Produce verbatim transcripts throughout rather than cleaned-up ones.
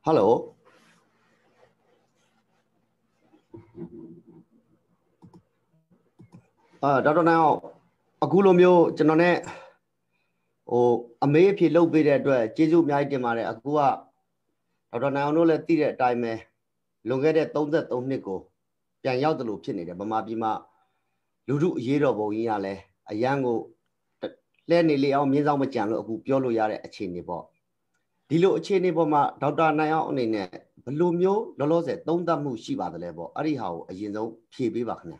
Hello. Uh, Doctor Now, a Gulomio, Janone, or a may if you look bit at Jesu Mighty Mare, Agua. Doctor Now, no let the time, long at it, don't that don't nickel. Yang Yao the Loop in it, but Mabima, Ludu Yerobo Yale, a young Lenny Leo Mizamachan, who Piolo Yare a chini ball. Dilo chini boma, Doctor Now on in it, Blumio, the laws at don't that move Shiva the level, Arihow, as you know, P B Wagner.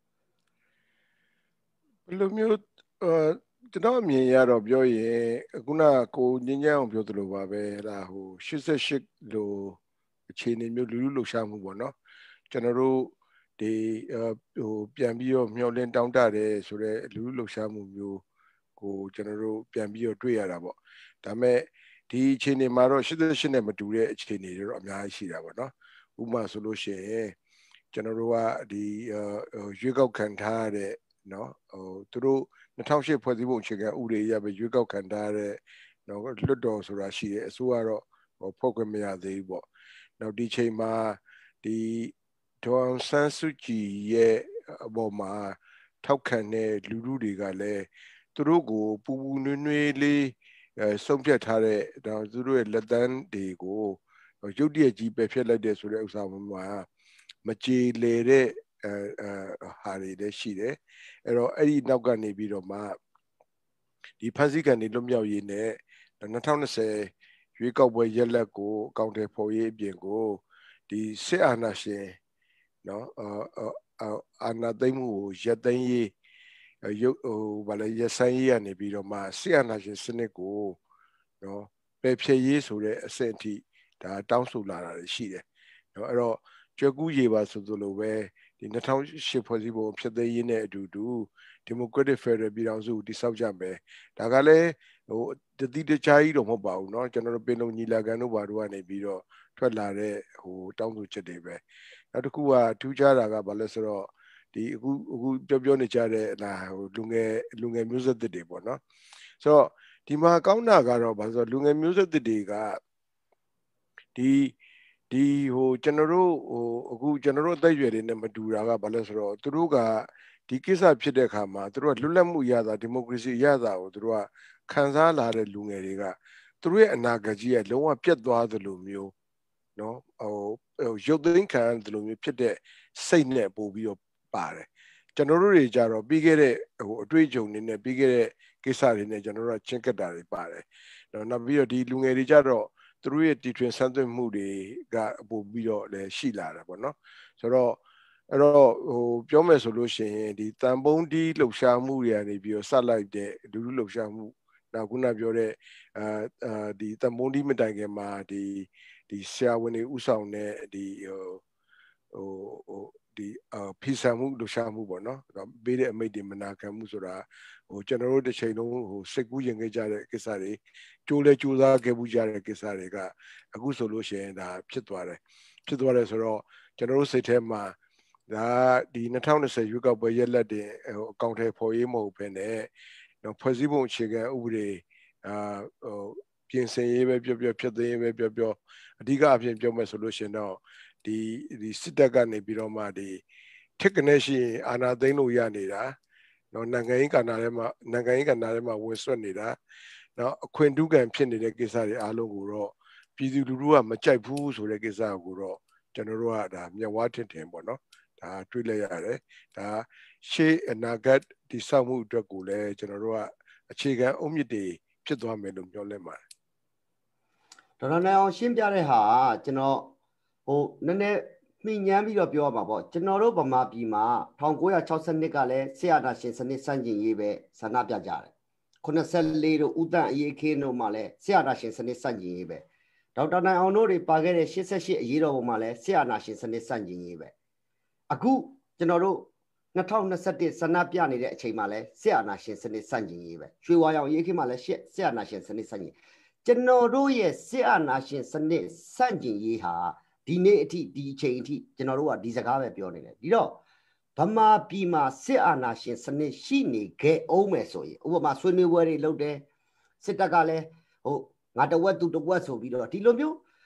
Lumio, uh, the Nami Yaro Bioye, Guna ko Nyein Biotolo Babe, who she's a ship lo chain in Lulu Shamu, General, the uh, Piambio, Miolin down there, so the Lulu Shamu, go General Piambio Triarabo. Dame, the chain in Maro, she's a cinema to a chain in Yashira, Uma Solution, General, the uh, Jugo Cantare. No, oh, through the township for the Wuchiga, Uri, Yabe, Yugo Candare, no, Ludos, Rashi, Suaro, or Pocamia, they walk. Now, D. Chema, the Don Sansuchi, ye, Boma, Taukane, Ludi Gale, Turugo, Pununili, Sompiatare, down through Ladan, they go, or Judia Jeep, Fella de Surexama, Machi Lere. Harry de Shide, or any Nogani Bidoma. The Pazican in Lumia Yine, the Natana say, you got where Yella go, counter Poye Biengo, the Seanashe, no, uh, Anademu, Jadaye, you, Valaya and Bidoma, Seanashe Seneco, no, Pepe Yes, who are senti, the Downsular Shide, no, Jaguye was of the low. The township was able to the Yene do do, Democratic Federal Biranzu, the South-Jambe. Dagale, the Dida Chai of Mobile, no General Beno Nilagano, Baruane Biro, Twelare, who down to Chedebe. Natukua, two Jaraga Balesero, the who Jobionachare, Lunge, Lunge Music the Debo, no? So, the Mahakauna Garo, Lunge Music the Diga, the the who general who general David in the Madura Balesro, Truga, the Kisa Pidekama, through a Lulamu Yada, democracy Yada, or through a Kanzala Lungeriga, through a Nagajia, Loa Piedwa the Lumio, no, or Jodin can the Lumio Piede, Saint Bobio Pare. General Jaro, bigger or Drejon in a bigger Kisar in a general Chinkadari Pare. No, Navio di Lungerijaro. Through it, the transcendent moody got Bobio the Sheila, no? So, oh, Jome solution, the Tambondi, Losha Muria, and if you satellite the Lulu Shamu, Naguna Biore, uh, uh, the Tambondi Medagama, the the Siawene Usaune, the uh, the uh, Pisamu, Loshamu, no? Bede made the Manaka Musura, or General de Cheno, who Seku Yangajare Kesari. Chule Chuda Gebujare Kesarega, a good solution, Pitware. Pitware Soro, General Setema, that the Natana says you got by Yella de counter for him open, eh? No possible chicken, Ure, uh, Piense, Pio Pio, Diga Pio solution now. The the Sitagan Biroma, the Tekanashi, Anadeno Yanida, no Nangainka Narema, Nangainka Narema, Westernida. Now, Quenduga and Penny Gesari Aloguro, Pizurua, Machapu, so Regesa Guro, General, Miawatan Tembono, uh, Trilare, uh, she and Nagat, the Samu Dragule, General, a chiga, Omide, Chedwa Medum, Yolema. Now, Shimjareha, you know, oh, Nene, me Yami of your babo, General Bamabima, Tongoya Chausan Nicale, Siana Shin Sanjin Yebe, Sanabia Jare. Kuna sell little Uda Yeke no Male, Sianashin and Sanjibe. Doctor Now know the Pagare, she says she Yero Male, Sianashin and Sanjibe. A good General Natona Sati Sanapiani de Chimale, Sianashin and Sanjibe. She was on Yakimale, Sianashin and Sanji. General, yes, Sianashin and Sanji Yiha, Dinati, D Chainty, General, Dizagave Pioneer. You know. Pama Pima Seana Shin Sane Shini Ke Omesoy, over my swimming worry low there. Sitagale, oh, not a word to the words of Vido Tilomio.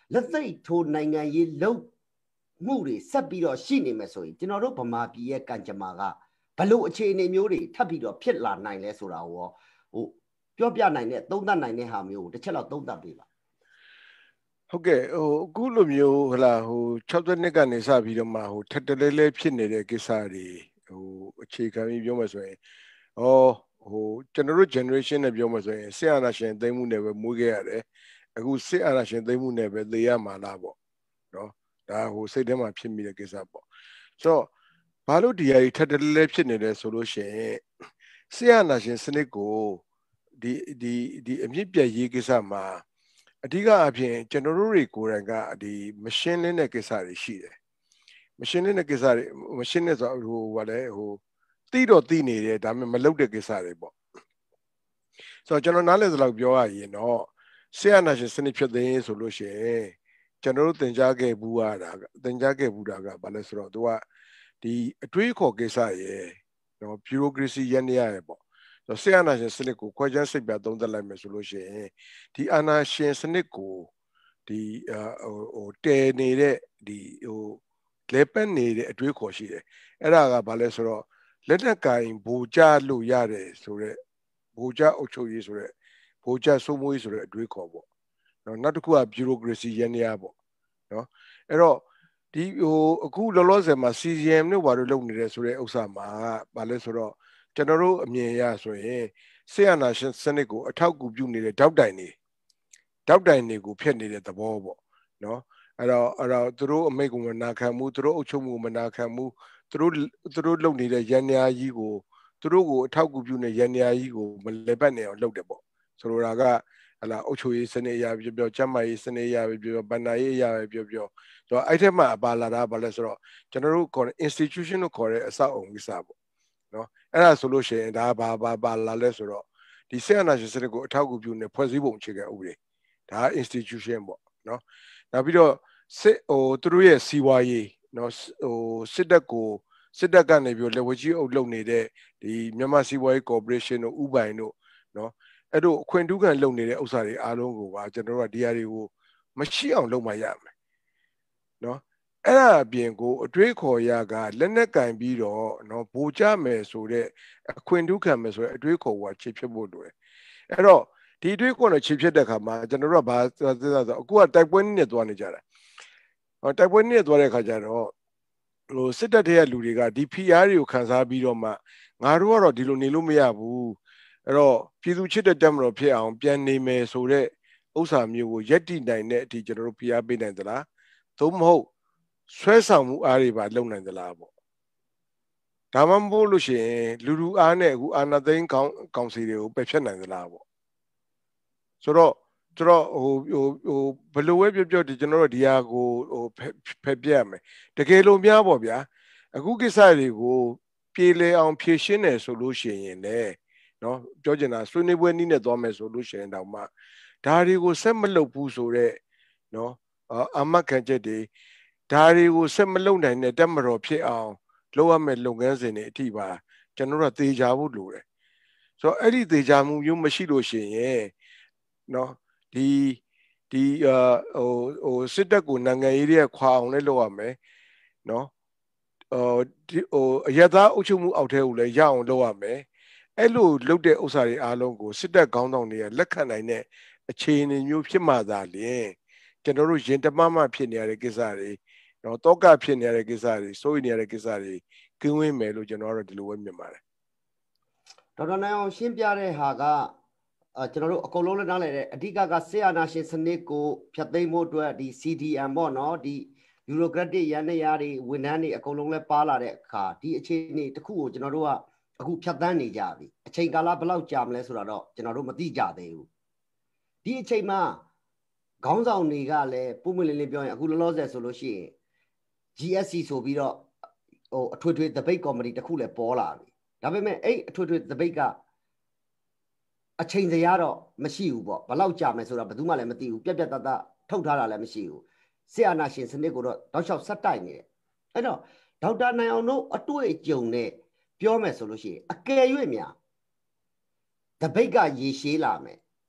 လက်သိပ်ထိုးနိုင်ငံရေးလုံမှုတွေဆက်ပြီးတော့ရှိနေမယ်ဆိုရင်ကျွန်တော်တို့ဗမာပြည်ရဲ့ကံကြမ္မာကဘလို့အခြေအနေမျိုးတွေထပ်ပြီးတော့ဖြစ်လာနိုင်လဲဆိုတာကိုဟိုပြောပြနိုင်တဲ့သုံးသပ်နိုင်တဲ့ဟာမျိုးကိုတစ်ချက်တော့သုံးသပ်ပေးပါဟုတ်ကဲ့ဟိုအခုလိုမျိုးဟလာဟို၆၀နှစ်ကနေစပြီးတော့မှဟိုထက်တလဲလဲဖြစ်နေတဲ့ကိစ္စတွေဟိုအခြေခံပြီးပြောမှဆိုရင်ဩဟိုကျွန်တော်တို့ generation နဲ့ပြောမှဆိုရင်စစ်အာဏာရှင်သိမ်းမှုနဲ့ပဲမွေးခဲ့ရတယ်အခုစစ်အာဏာရှင်သိမ်းမှုနဲ့ပဲသေရမှာလားပေါ့နော်ဒါဟိုစိတ်ထဲမှာဖြစ်မိတဲ့ကိစ္စပေါ့ဆိုတော့ဘာလို့ဒီအရာထက်တလဲလဲဖြစ်နေလဲဆိုလို့ရှိရင်စစ်အာဏာရှင်စနစ်ကိုဒီဒီဒီအမြင့်ပြည့်ရေးကိစ္စမှာအဓိကအဖြစ်ကျွန်တော်တို့တွေကိုယ်တိုင်ကဒီမရှင်းလင်းတဲ့ကိစ္စတွေရှိတယ်မရှင်းလင်းတဲ့ကိစ္စတွေမရှင်းတဲ့ဆိုဟိုဘာလဲဟိုတိတော့တိနေတယ်ဒါပေမဲ့မလုပ်တဲ့ကိစ္စတွေပေါ့ဆိုတော့ကျွန်တော်နားလည်သလောက်ပြောရရင်တော့ဆရာနာရှင်စနစ်ဖြစ်သိဆိုလို့ရှိရင်ကျွန်တော်တို့သင်ကြားခဲ့ဘူးရတာသင်ကြားခဲ့ဘူးတာကဘာလဲဆိုတော့သူကဒီအတွေးခေါ်ကိစ္စရယ်နော် bureaucracy ရန်ရရယ်ပေါ့ဆရာနာရှင်စနစ်ကိုခွဲခြားစိတ်ပြသုံးသပ်လိုက်မယ်ဆိုလို့ရှိရင်ဒီအာနာရှင်စနစ်ကိုဒီဟိုတည်နေတဲ့ဒီဟိုလဲပက်နေတဲ့အတွေးခေါ်ရှိတယ်အဲ့ဒါကဘာလဲဆိုတော့လက်နက်ကင်ဘူကြလို့ရတယ်ဆိုတော့ဘူကြအုပ်ချုပ်ရေးဆိုတော့ဘူကြစိုးမိုးရေးဆိုတဲ့အတွေးခေါ်ပေါ့နော်နောက်တစ်ခုက bureaucracy ရန်ရပေါ့နော်အဲ့တော့ဒီဟိုအခုလောလောဆယ်မှာ စီ ဂျီ အမ် တို့ဘာလို့လုပ်နေတယ်ဆိုတဲ့ဥစ္စာမှာဘာလဲဆိုတော့ကျွန်တော်တို့အမြင်အရဆိုရင်ဆေးအာနာရှင်စနစ်ကိုအထောက်အကူပြုနေတဲ့ဓာတ်တိုင်တွေဓာတ်တိုင်တွေကိုဖျက်နေတဲ့သဘောပေါ့နော်အဲ့တော့အဲ့တော့သူတို့အမိတ်ကိုမနာခံမှုသူတို့အုပ်ချုပ်မှုကိုမနာခံမှုသူတို့သူတို့လုပ်နေတဲ့ရန်ညာကြီးကိုသူတို့ကိုအထောက်အကူပြုနေတဲ့ရန်ညာကြီးကိုမလဲပတ်နေအောင်လုပ်တယ်ပေါ့ဆိုလိုတာကဟလာအုပ်ချုပ်ရေးစနစ်အရာပြောပြောကျန်းမာရေးစနစ်အရာပြောပြောဗဏ္ဍာရေးအရာပြောပြောဆိုတော့အဲ့ထက်မှပါလာတာဘာလဲဆိုတော့ကျွန်တော်တို့ခေါ်တဲ့ institution လို့ခေါ်တဲ့အဆောက်အုံကိစ္စပေါ့နော်အဲ့ဒါဆိုလို့ရှိရင်ဒါဘာဘာပါလာလဲဆိုတော့ဒီစစ်အာဏာရှင်စနစ်ကိုအထောက်အကူပြုနေဖွဲ့စည်းပုံအခြေခံဥပဒေဒါ institution ပေါ့နော်နောက်ပြီးတော့စစ်ဟိုသူတို့ရဲ့စီဝါရေးနော်ဟိုစစ်တပ်ကိုစစ်တပ်ကနေပြီးလက်ဝဲကြီးအုပ်လုပ်နေတဲ့ဒီမြန်မာစီဝါရေးကော်ပိုရေးရှင်းတို့ဥပိုင်တို့နော်အဲ့တို့အခွင့်ထူးခံလုပ်နေတဲ့ဥစ္စာတွေအားလုံးကိုပါကျွန်တော်တို့ကဒီဟာတွေကိုမရှိအောင်လုပ်မှရမယ်နော်အဲ့ဒါအပြင်ကိုအတွေးခေါ်ရကလက်နက်ကင်ပြီးတော့နော်ဗိုလ်ချမယ်ဆိုတဲ့အခွင့်ထူးခံမယ်ဆိုတဲ့အတွေးခေါ်ကခြေဖြစ်ဖို့လိုတယ်အဲ့တော့ဒီအတွေးခေါ်နဲ့ခြေဖြစ်တဲ့ခါမှာကျွန်တော်တို့ကဘာသိသာဆိုအခုကတိုက်ပွဲနည်းနဲ့သွားနေကြတာဟောတိုက်ပွဲနည်းနဲ့သွားတဲ့ခါကျတော့ဟိုစစ်တပ်တဲ့လူတွေကဒီ ပီ အား တွေကိုခံစားပြီးတော့မှငါတို့ကတော့ဒီလိုနေလို့မရဘူးအဲ့တော့ပြည်သူချစ်တဲ့တက်မတော်ဖြစ်အောင်ပြန်နေမယ်ဆိုတဲ့ဥစ္စာမျိုးကိုရက်တည်နိုင်တဲ့အထိကျွန်တော်တို့ ပီ အား ပေးနိုင်သလားသို့မဟုတ်ဆွဲဆောင်မှုအားတွေပါလုပ်နိုင်သလားပေါ့ဒါမှမဟုတ်လို့ရှိရင်လူလူအားနဲ့အခုအာဏာသိမ်းကောင်ကောင်စီတွေကိုပယ်ဖျက်နိုင်သလားပေါ့ဆိုတော့ကျွန်တော်ဟိုဟိုဟိုဘလို့ဝဲပြောပြောဒီကျွန်တော်တို့ဒီဟာကိုဟိုဖက်ပြရမယ်တကယ်လို့များပေါ့ဗျာအခုကိစ္စတွေကိုပြေလည်အောင်ဖြေရှင်းတယ်ဆိုလို့ရှိရင်လည်းနော်ပြောချင်တာဆွေးနွေးပွဲနည်းနဲ့သွားမယ်ဆိုလို့ရှိရင်တောင်မှဒါတွေကိုဆက်မလုပ်ဘူးဆိုတော့နော်အမတ်ခံချက်တွေဒါတွေကိုဆက်မလုပ်နိုင်တဲ့တက်မတော်ဖြစ်အောင်လုပ်ရမယ့်လုပ်ငန်းစဉ်တွေအထိပါကျွန်တော်တို့သေချာဖို့လိုတယ်ဆိုတော့အဲ့ဒီသေချာမှုမျိုးမရှိလို့ရှိရင်နော်ဒီဒီဟိုဟိုစစ်တပ်ကိုနိုင်ငံရေးတွေခွာအောင်လည်းလုပ်ရမယ်နော်ဟိုဒီဟိုအရသာအုပ်ချုပ်မှုအောက်ထဲကိုလည်းရအောင်လုပ်ရမယ်အဲ့လိုလုပ်တဲ့ဥစ္စာတွေအားလုံးကိုစစ်တပ်ခေါင်းဆောင်တွေကလက်ခံနိုင်တဲ့အခြေအနေမျိုးဖြစ်မှသာလျှင်ကျွန်တော်တို့ရင်တမမဖြစ်နေရတဲ့ကိစ္စတွေနော်တောကဖြစ်နေရတဲ့ကိစ္စတွေစိုးရိမ်နေရတဲ့ကိစ္စတွေကင်းဝေးမယ်လို့ကျွန်တော်ကတော့ဒီလိုပဲမြင်ပါတယ်ဒေါက်တာနိုင်အောင်ရှင်းပြတဲ့ဟာကအဲကျွန်တော်တို့အကုန်လုံးလည်းနားလည်တယ်အဓိကကဆေးအာနာရှင်စနစ်ကိုဖျက်သိမ်းဖို့အတွက်ဒီ စီ ဒီ အမ် ပေါ့နော်ဒီ bureaucratic ရန်နေရတွေဝန်ထမ်းတွေအကုန်လုံးလည်းပါလာတဲ့အခါဒီအခြေအနေတစ်ခုကိုကျွန်တော်တို့ကအခုဖြတ်သန်းနေကြပြီအချိန်ကာလဘယ်လောက်ကြာမလဲဆိုတာတော့ကျွန်တော်တို့မသိကြသေးဘူးဒီအချိန်မှာခေါင်းဆောင်တွေကလည်းပုံမှန်လေးလေးပြောရင်အခုလောလောဆယ်ဆိုလို့ရှိရင် ဂျီ အက်စ် စီ ဆိုပြီးတော့ဟိုအထွေထွေဒဘိတ်ကော်မတီတစ်ခုလည်းပေါ်လာပြီဒါပေမဲ့အဲ့အထွေထွေဒဘိတ်ကအချိန်စရာတော့မရှိဘူးပေါ့ဘယ်လောက်ကြာမယ်ဆိုတာဘယ်သူမှလည်းမသိဘူးပြက်ပြက်တတ်ထုတ်ထားတာလည်းမရှိဘူးဆရာနာရှင်စနစ်ကိုတော့တောက်လျှောက်ဆက်တိုက်နေတယ်အဲ့တော့ဒေါက်တာနိုင်အောင်တို့အတွေ့အကြုံနဲ့ပြောမယ်ဆိုလို့ရှိရင်အကယ်၍များဒဘိတ်ကရေရှည်လာမယ်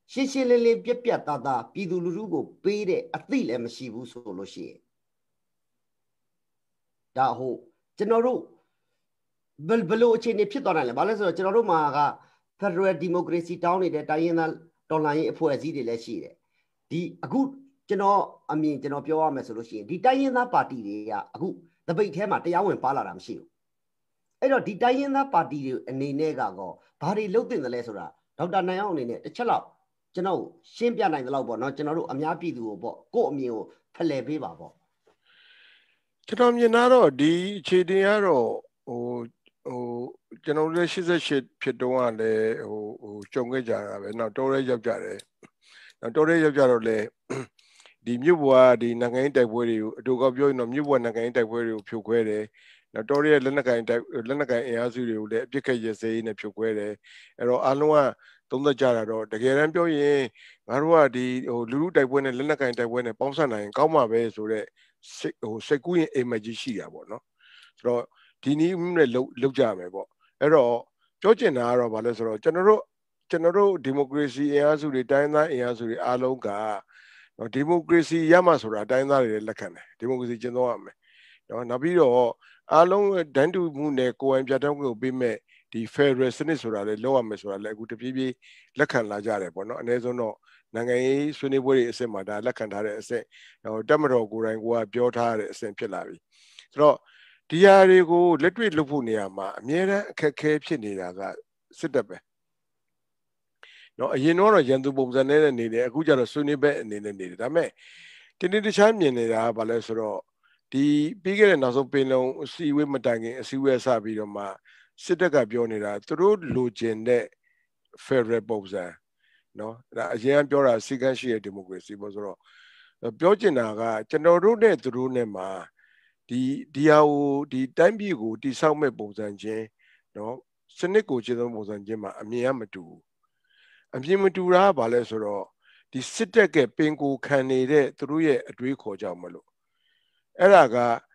ရှင်းရှင်းလင်းလင်းပြက်ပြက်သားသားပြည်သူလူထုကိုပေးတဲ့အသိလည်းမရှိဘူးဆိုလို့ရှိရင်ဒါဟုတ်ကျွန်တော်တို့ဘယ်ဘလို့အခြေအနေဖြစ်သွားနိုင်လဲဘာလဲဆိုတော့ကျွန်တော်တို့မှာက Federal Democracy တောင်းနေတဲ့တိုင်းရင်းသားတော်လှန်ရေးအဖွဲ့အစည်းတွေလည်းရှိတယ်ဒီအခုကျွန်တော်အမြင်ကျွန်တော်ပြောရမယ်ဆိုလို့ရှိရင်ဒီတိုင်းရင်းသားပါတီတွေကအခုတပိတ်ထဲမှာတရားဝင်ပါလာတာမရှိဘူးအဲ့တော့ဒီတိုင်းရင်းသားပါတီတွေအနေနဲ့ကတော့ဘာတွေလုပ်တင်တယ်လဲဆိုတာဒေါက်တာနိုင်အောင်အနေနဲ့တစ်ချက်လောက်ကျွန်တော်ရှင်းပြနိုင်တယ်လို့ပေါ့နော်ကျွန်တော်တို့အများပြည်သူကိုပေါ့ကိုယ့်အမြင်ကိုဖလှယ်ပေးပါပေါ့ကျွန်တော်မြင်တော့ဒီအခြေတင်ကတော့ဟိုဟိုကျွန်တော်တို့ရှစ်ဆယ့်ရှစ်ဖြစ်တော့ကလည်းဟိုဟိုကြုံခဲ့ကြတာပဲနောက်တော်ရဲရောက်ကြတယ်နောက်တော်ရဲရောက်ကြတော့လေဒီမြို့ဘွားဒီနိုင်ငံရေးတိုက်ပွဲတွေကိုအတူကပြောရင်တော့မြို့ဘွားနိုင်ငံရေးတိုက်ပွဲတွေကိုဖြိုခွဲတယ်နောက်တော်ရဲလက်နက်ကိုင်တိုက်လက်နက်ကိုင်အင်အားစုတွေကိုလည်းအပြစ်ခတ်ရစေးနဲ့ဖြိုခွဲတယ်အဲ့တော့အားလုံးကသုံးသက်ကြတာတော့တကယ်တမ်းပြောရင်ငါတို့ကဒီဟိုလူလူတိုက်ပွဲနဲ့လက်နက်ကိုင်တိုက်ပွဲနဲ့ပေါင်းစပ်နိုင်ကောင်းမှာပဲဆိုတော့စိတ်ဟိုစိတ်ကူးရင်အိမ်မက်ကြီးရှိတာပေါ့နော်ဆိုတော့ဒီနည်းနဲ့လှုပ်လှုပ်ကြမယ်ပေါ့အဲ့တော့ပြောချင်တာကတော့ဘာလဲဆိုတော့ကျွန်တော်တို့ကျွန်တော်တို့ဒီမိုကရေစီအင်အားစုတွေတိုင်းသားအင်အားစုတွေအားလုံးကနော်ဒီမိုကရေစီရမှဆိုတာတိုင်းသားတွေလက်ခံတယ်ဒီမိုကရေစီကျင့်သုံးရမယ်နော်နောက်ပြီးတော့အားလုံးဒန်းတူမှုနဲ့ကိုယ်ပိုင်ပြဋ္ဌာန်းခွင့်ကိုပေးမဲ့ဒီ Federal စနစ်ဆိုတာလည်းလောက်ရမယ်ဆိုတာလည်းအခုတပြေးပြေးလက်ခံလာကြတယ်ပေါ့နော်အနည်းဆုံးတော့နိုင်ငံရေးဆွေးနွေးပွဲတွေအဆင့်မှာဒါလက်ခံထားတဲ့အဆင့်ဟိုတက်မတော်ကိုယ်တိုင်ကပြောထားတဲ့အဆင့်ဖြစ်လာပြီဆိုတော့ဒီဟာတွေကိုလက်တွေ့လုပ်ဖို့နေရာမှာအများအားအခက်အခဲဖြစ်နေတာကစစ်တပ်ပဲနော်အရင်တော့ရန်သူပုံစံနဲ့နေတယ်အခုကျတော့ဆွေးနွေးဘက်အနေနဲ့နေတယ်ဒါပေမဲ့တနေ့တခြားမြင်နေတာကဘာလဲဆိုတော့ဒီပြီးခဲ့တဲ့နောက်ဆုံးပင်လုံအစည်းအဝေးမတိုင်ခင်အစည်းအဝေးဆပြီးတော့မှစစ်တပ်ကပြောနေတာသူတို့လိုချင်တဲ့ Federal ပုံစံနော်ဒါအရင်ကပြောတာစီကန်းရှိတဲ့ဒီမိုကရေစီပေါ့ဆိုတော့ပြောချင်တာကကျွန်တော်တို့နဲ့သူတို့နဲ့မှာဒီဒီဟာကိုဒီတိုင်းပြည်ကိုတိဆောက်မဲ့ပုံစံချင်းနော်စနစ်ကိုခြေဆုံးပုံစံချင်းမှာအမြင်ကမတူဘူးအမြင်မတူတာကဘာလဲဆိုတော့ဒီစစ်တပ်ကပင်ကိုခံနေတဲ့သူတို့ရဲ့အတွေးခေါ်ကြောင့်မလို့အဲ့ဒါက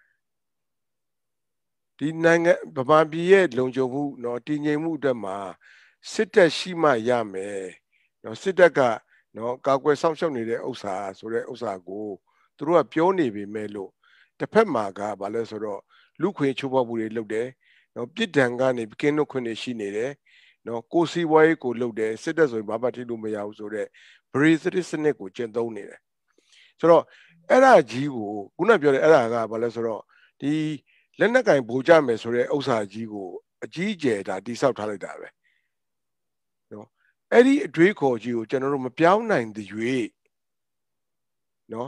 ဒီနိုင်ငံဗမာပြည်ရဲ့လုံခြုံမှုเนาะတည်ငြိမ်မှုအတွက်မှာစစ်တပ်ရှိမှရမယ်เนาะစစ်တပ်ကเนาะကာကွယ်စောင့်ရှောက်နေတဲ့ဥစ္စာဆိုတဲ့ဥစ္စာကိုသူတို့ကပြောနေပေမဲ့လို့တစ်ဖက်မှာကဘာလဲဆိုတော့လူခွေချိုးဖောက်မှုတွေလုပ်တယ်เนาะပြစ်ဒဏ်ကနေကင်းလွတ်ခွင့်တွေရှိနေတယ်เนาะကိုစီဝါရေးကိုလုပ်တယ်စစ်တပ်ဆိုရင်ဘာမှထိလို့မရဘူးဆိုတော့ဗရီစတစ်စနစ်ကိုကျင့်သုံးနေတယ်ဆိုတော့အဲ့ဒါကြီးကိုခုနပြောတဲ့အဲ့ဒါကဘာလဲဆိုတော့ဒီလက်နက်ကင်ဗိုလ်ကြမယ်ဆိုတဲ့ဥစ္စာကြီးကိုအကြီးအကျယ်ဒါတိဆောက်ထားလိုက်တာပဲနော်အဲ့ဒီအတွေးခေါ်ကြီးကိုကျွန်တော်တို့မပြောင်းနိုင်သေး၍နော်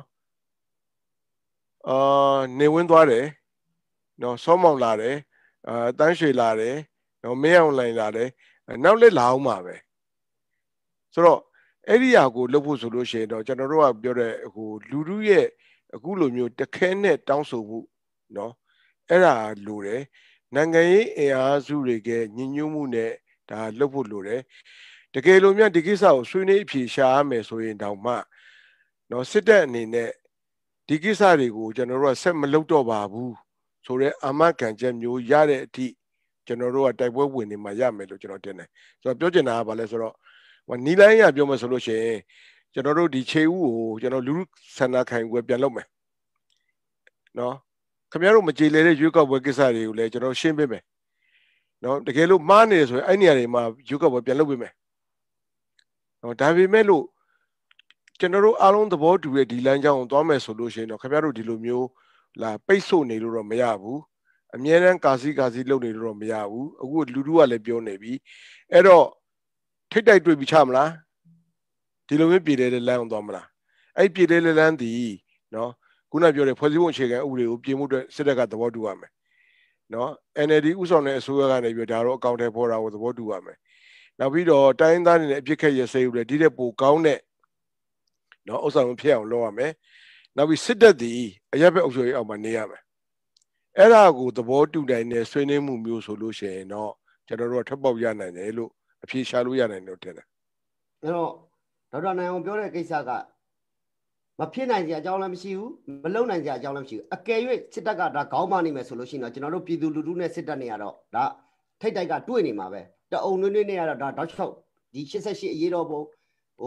အာနေဝင်းသွားတယ်နော်စောမောင်လာတယ်အာတန်းရွှေလာတယ်နော်မင်းအောင်လိုင်လာတယ်နောက်လက်လာအောင်ပါပဲဆိုတော့အဲ့ဒီဟာကိုလုပ်ဖို့ဆိုလို့ရှိရင်တော့ကျွန်တော်တို့ကပြောတဲ့ဟိုလူလူရဲ့အခုလိုမျိုးတခဲနဲ့တောင်းဆိုမှုနော်အဲ့ဒါလိုတယ်နိုင်ငံရေးအင်အားစုတွေကညှဉ်းညူးမှုနဲ့ဒါလုပ်ဖို့လိုတယ်တကယ်လို့များဒီကိစ္စကိုဆွေးနွေးအဖြေရှာရမယ်ဆိုရင်တောင်မှနော်စစ်တပ်အနေနဲ့ဒီကိစ္စတွေကိုကျွန်တော်တို့ကဆက်မလုပ်တော့ပါဘူးဆိုတော့အာမခံချက်မျိုးရတဲ့အထိကျွန်တော်တို့ကတိုက်ပွဲဝင်နေမှရမယ်လို့ကျွန်တော်တင်တယ်ဆိုတော့ပြောချင်တာကဘာလဲဆိုတော့နီလိုင်းရပြောမယ်ဆိုလို့ရှိရင်ကျွန်တော်တို့ဒီခြေဥကိုကျွန်တော်လူလူဆန္ဒခံယူပွဲပြန်လုပ်မယ်နော်ခင်ဗျားတို့မကြေလဲတဲ့ရွေးကောက်ပွဲကိစ္စတွေကိုလည်းကျွန်တော်ရှင်းပေးမယ်နော်တကယ်လို့မှားနေတယ်ဆိုရင်အဲ့နေရာတွေမှာရွေးကောက်ပွဲပြန်လုပ်ပေးမယ်နော်ဒါပေမဲ့လို့ကျွန်တော်တို့အားလုံးသဘောတူတဲ့ဒီလမ်းကြောင်းကိုသွားမယ်ဆိုလို့ရှိရင်တော့ခင်ဗျားတို့ဒီလိုမျိုးလာပိတ်ဆို့နေလို့တော့မရဘူးအမြဲတမ်းကာစီကာစီလုပ်နေလို့တော့မရဘူးအခုလူလူကလည်းပြောနေပြီအဲ့တော့ထိတ်တိုက်တွေ့ပြီးချမလားဒီလိုမျိုးပြည်တယ်လမ်းအောင်သွားမလားအဲ့ပြည်တယ်လမ်းဒီနော်ခုနပြောတဲ့ဖွဲ့စည်းပုံအခြေခံဥပဒေကိုပြင်မှုအတွက်စစ်တပ်ကသဘောတူရမယ်နော် N L D ဥဆောင်တဲ့အစိုးရကနေပြီးဒါတော့အကောင့်ထဲပေါ်တာကိုသဘောတူရမယ်နောက်ပြီးတော့တိုင်းသားတွေနဲ့အပြစ်ခတ်ရစေဦးလေဒီတဲ့ပိုကောင်းတဲ့နော်ဥဆောင်ဖြစ်အောင်လုပ်ရမယ်နောက်ပြီးစစ်တပ်ဒီအရက်ဘက်အုပ်ချုပ်ရေးအောက်မှာနေရမယ်အဲ့ဒါကိုသဘောတူနိုင်တဲ့ဆွေးနွေးမှုမျိုးဆိုလို့ရှိရင်တော့ကျွန်တော်တို့ကထပ်ပေါက်ရနိုင်တယ်လို့အဖြေရှာလို့ရနိုင်လို့ထင်တယ်အဲ့တော့ဒေါက်တာနိုင်အောင်ပြောတဲ့ကိစ္စကမဖြစ်နိုင်စရာအကြောင်းလည်းမရှိဘူးမလုံနိုင်စရာအကြောင်းလည်းမရှိဘူးအကယ်၍စစ်တပ်ကဒါခေါင်းမနေမယ်ဆိုလို့ရှိရင်တော့ကျွန်တော်တို့ပြည်သူလူထုနဲ့စစ်တပ်နဲ့ကတော့ဒါထိတ်တိုက်ကတွေ့နေမှာပဲတအုံနွေးနွေးနဲ့ကတော့ဒါတောက်ချောက်ဒီရှစ်ဆယ့်ရှစ်အရေးတော်ပုံဟို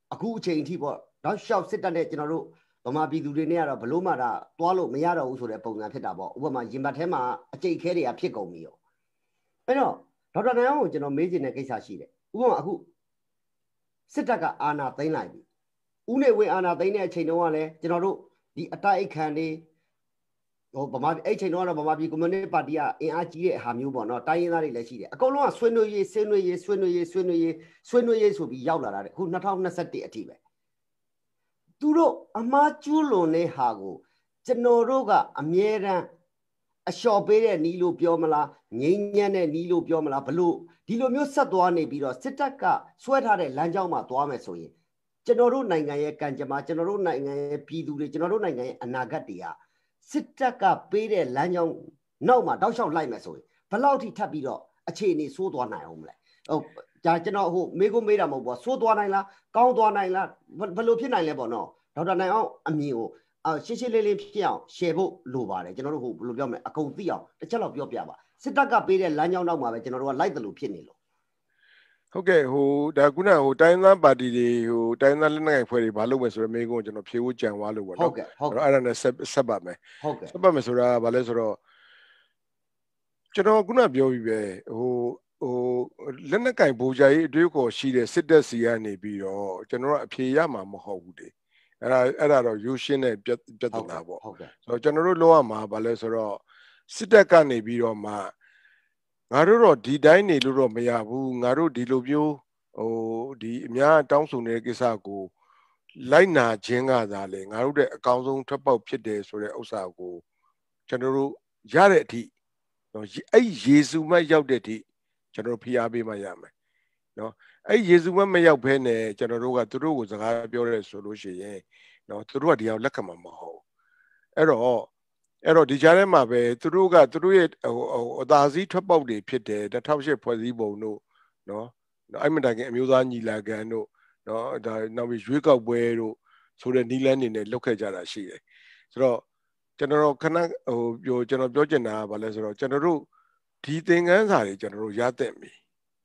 အခုအချိန်အထိပေါ့တော့ရှောက်စစ်တပ်နဲ့ကျွန်တော်တို့ဗမာပြည်သူတွေနဲ့ကတော့ဘလို့မှဒါတွားလို့မရတော့ဘူးဆိုတဲ့ပုံစံဖြစ်တာပေါ့ဥပမာရင်ဘတ်ထဲမှာအကျိတ်ခဲတွေကဖြစ်ကုန်ပြီရောအဲ့တော့ဒေါက်တာနိုင်အောင်ကိုကျွန်တော်မေးချင်တဲ့ကိစ္စရှိတယ်ဥပမာအခုစစ်တပ်ကအာဏာသိမ်းလိုက်ပြီဦးနေဝင်းအာဏာသိမ်းတဲ့အချိန်တုန်းကလည်းကျွန်တော်တို့ဒီအတိုက်အခံတွေဟိုဗမာအဲ့ချိန်တုန်းကတော့ဗမာပြည်ကွန်မြူနတီပါတီကအင်အားကြီးတဲ့ဟာမျိုးပေါ့နော်တိုင်းရင်းသားတွေလည်းရှိတယ်အကုန်လုံးကဆွေးနွေးရေးဆွေးနွေးရေးဆွေးနွေးရေးဆွေးနွေးရေးဆွေးနွေးရေးဆိုပြီးရောက်လာတာတဲ့အခု၂၀၂၁အထိပဲသူတို့အမှားကျူးလွန်တဲ့ဟာကိုကျွန်တော်တို့ကအမြဲတမ်းအလျှော်ပေးတဲ့နီးလို့ပြောမလားငြိမ်းချမ်းတဲ့နီးလို့ပြောမလားဘလို့ဒီလိုမျိုးဆက်သွားနေပြီးတော့စစ်တပ်ကဆွဲထားတဲ့လမ်းကြောင်းမှာသွားမယ်ဆိုရင်ကျွန်တော်တို့နိုင်ငံရဲ့ကံကြမ္မာကျွန်တော်တို့နိုင်ငံရဲ့ပြည်သူတွေကျွန်တော်တို့နိုင်ငံရဲ့အနာဂတ်တွေကစစ်တပ်ကပေးတဲ့လမ်းကြောင်းနောက်မှာတောက်လျှောက်လိုက်မယ်ဆိုရင်ဘယ်လောက်ထိထပ်ပြီးတော့အခြေအနေဆိုးသွားနိုင်အောင်မလဲဟုတ်ဒါကျွန်တော်ဟိုမေးခွန်းမေးတာမဟုတ်ဘူးဆိုးသွားနိုင်လားကောင်းသွားနိုင်လားဘယ်လိုဖြစ်နိုင်လဲပေါ့နော်ဒေါက်တာနိုင်အောင်အမြင်ကိုရှင်းရှင်းလေးလေးဖြစ်အောင် share ဖို့လိုပါတယ်ကျွန်တော်တို့ဟိုဘယ်လိုပြောမလဲအကုန်သိအောင်တစ်ချက်တော့ပြောပြပါစစ်တပ်ကပေးတဲ့လမ်းကြောင်းနောက်မှာပဲကျွန်တော်တို့ကလိုက်တယ်လို့ဖြစ်နေလို့ဟုတ်ကဲ့ဟိုဒါခုနဟိုတိုင်းသားပါတီတွေဟိုတိုင်းသားလက်နက်ကိုင်ဖွဲ့တွေဘာလုပ်မယ်ဆိုတော့မေးခွန်းကျွန်တော်ဖြေဖို့ကြံသွားလို့ပေါ့နော်ဟုတ်ကဲ့ဟုတ်ကဲ့အဲ့ဒါနဲ့ဆက်ဆက်ပါမယ်ဟုတ်ကဲ့ဆက်ပါမယ်ဆိုတာဘာလဲဆိုတော့ကျွန်တော်ခုနပြောပြီးပဲဟိုဟိုလက်နက်ကင်ဘူဂျာကြီးအတွေ့အခေါ်ရှိတဲ့စစ်တပ်စီကနေပြီးတော့ကျွန်တော်ကအဖြေရမှာမဟုတ်ဘူးလေအဲ့ဒါအဲ့ဒါတော့ရိုးရှင်းတဲ့ပြဿနာပေါ့ဟုတ်ကဲ့ဆိုတော့ကျွန်တော်တို့လောရမှာဘာလဲဆိုတော့စစ်တပ်ကနေပြီးတော့မှငါတို့တော့ဒီတိုင်းနေလို့တော့မရဘူးငါတို့ဒီလိုမျိုးဟိုဒီအများတောင်းဆိုနေတဲ့ကိစ္စကိုလိုက်နာခြင်းကသာလေငါတို့တဲ့အကောင်းဆုံးထွက်ပေါက်ဖြစ်တယ်ဆိုတဲ့ဥစ္စာကိုကျွန်တော်တို့ရတဲ့အထိနော်အဲ့ယေစုမတ်ရောက်တဲ့အထိကျွန်တော်ဖိအားပေးမှရမယ်နော်အဲ့ယေစုမတ်မရောက်ဘဲနဲ့ကျွန်တော်တို့ကသူတို့ကိုစကားပြောရဲဆိုလို့ရှိရင်နော်သူတို့ကဒီအောင်လက်ခံမှာမဟုတ်အဲ့တော့အဲ့တော့ဒီကြားထဲမှာပဲသူတို့ကသူတို့ရဲ့ဟိုအသာစီးထွက်ပေါက်တွေဖြစ်တယ်၂၀၀၈ဖွဲ့စည်းပုံတို့နော်အဲ့မတိုင်ခင်အမျိုးသားညီလာခံတို့နော်ဒါနောက်ပြီးရွေးကောက်ပွဲတို့ဆိုတဲ့နီးလန်းနေနဲ့လောက်ခဲ့ကြတာရှိတယ်ဆိုတော့ကျွန်တော်ခဏဟိုပြောကျွန်တော်ပြောချင်တာကဘာလဲဆိုတော့ကျွန်တော်တို့ဒီသင်ခန်းစာတွေကျွန်တော်တို့ရသင့်ပြီ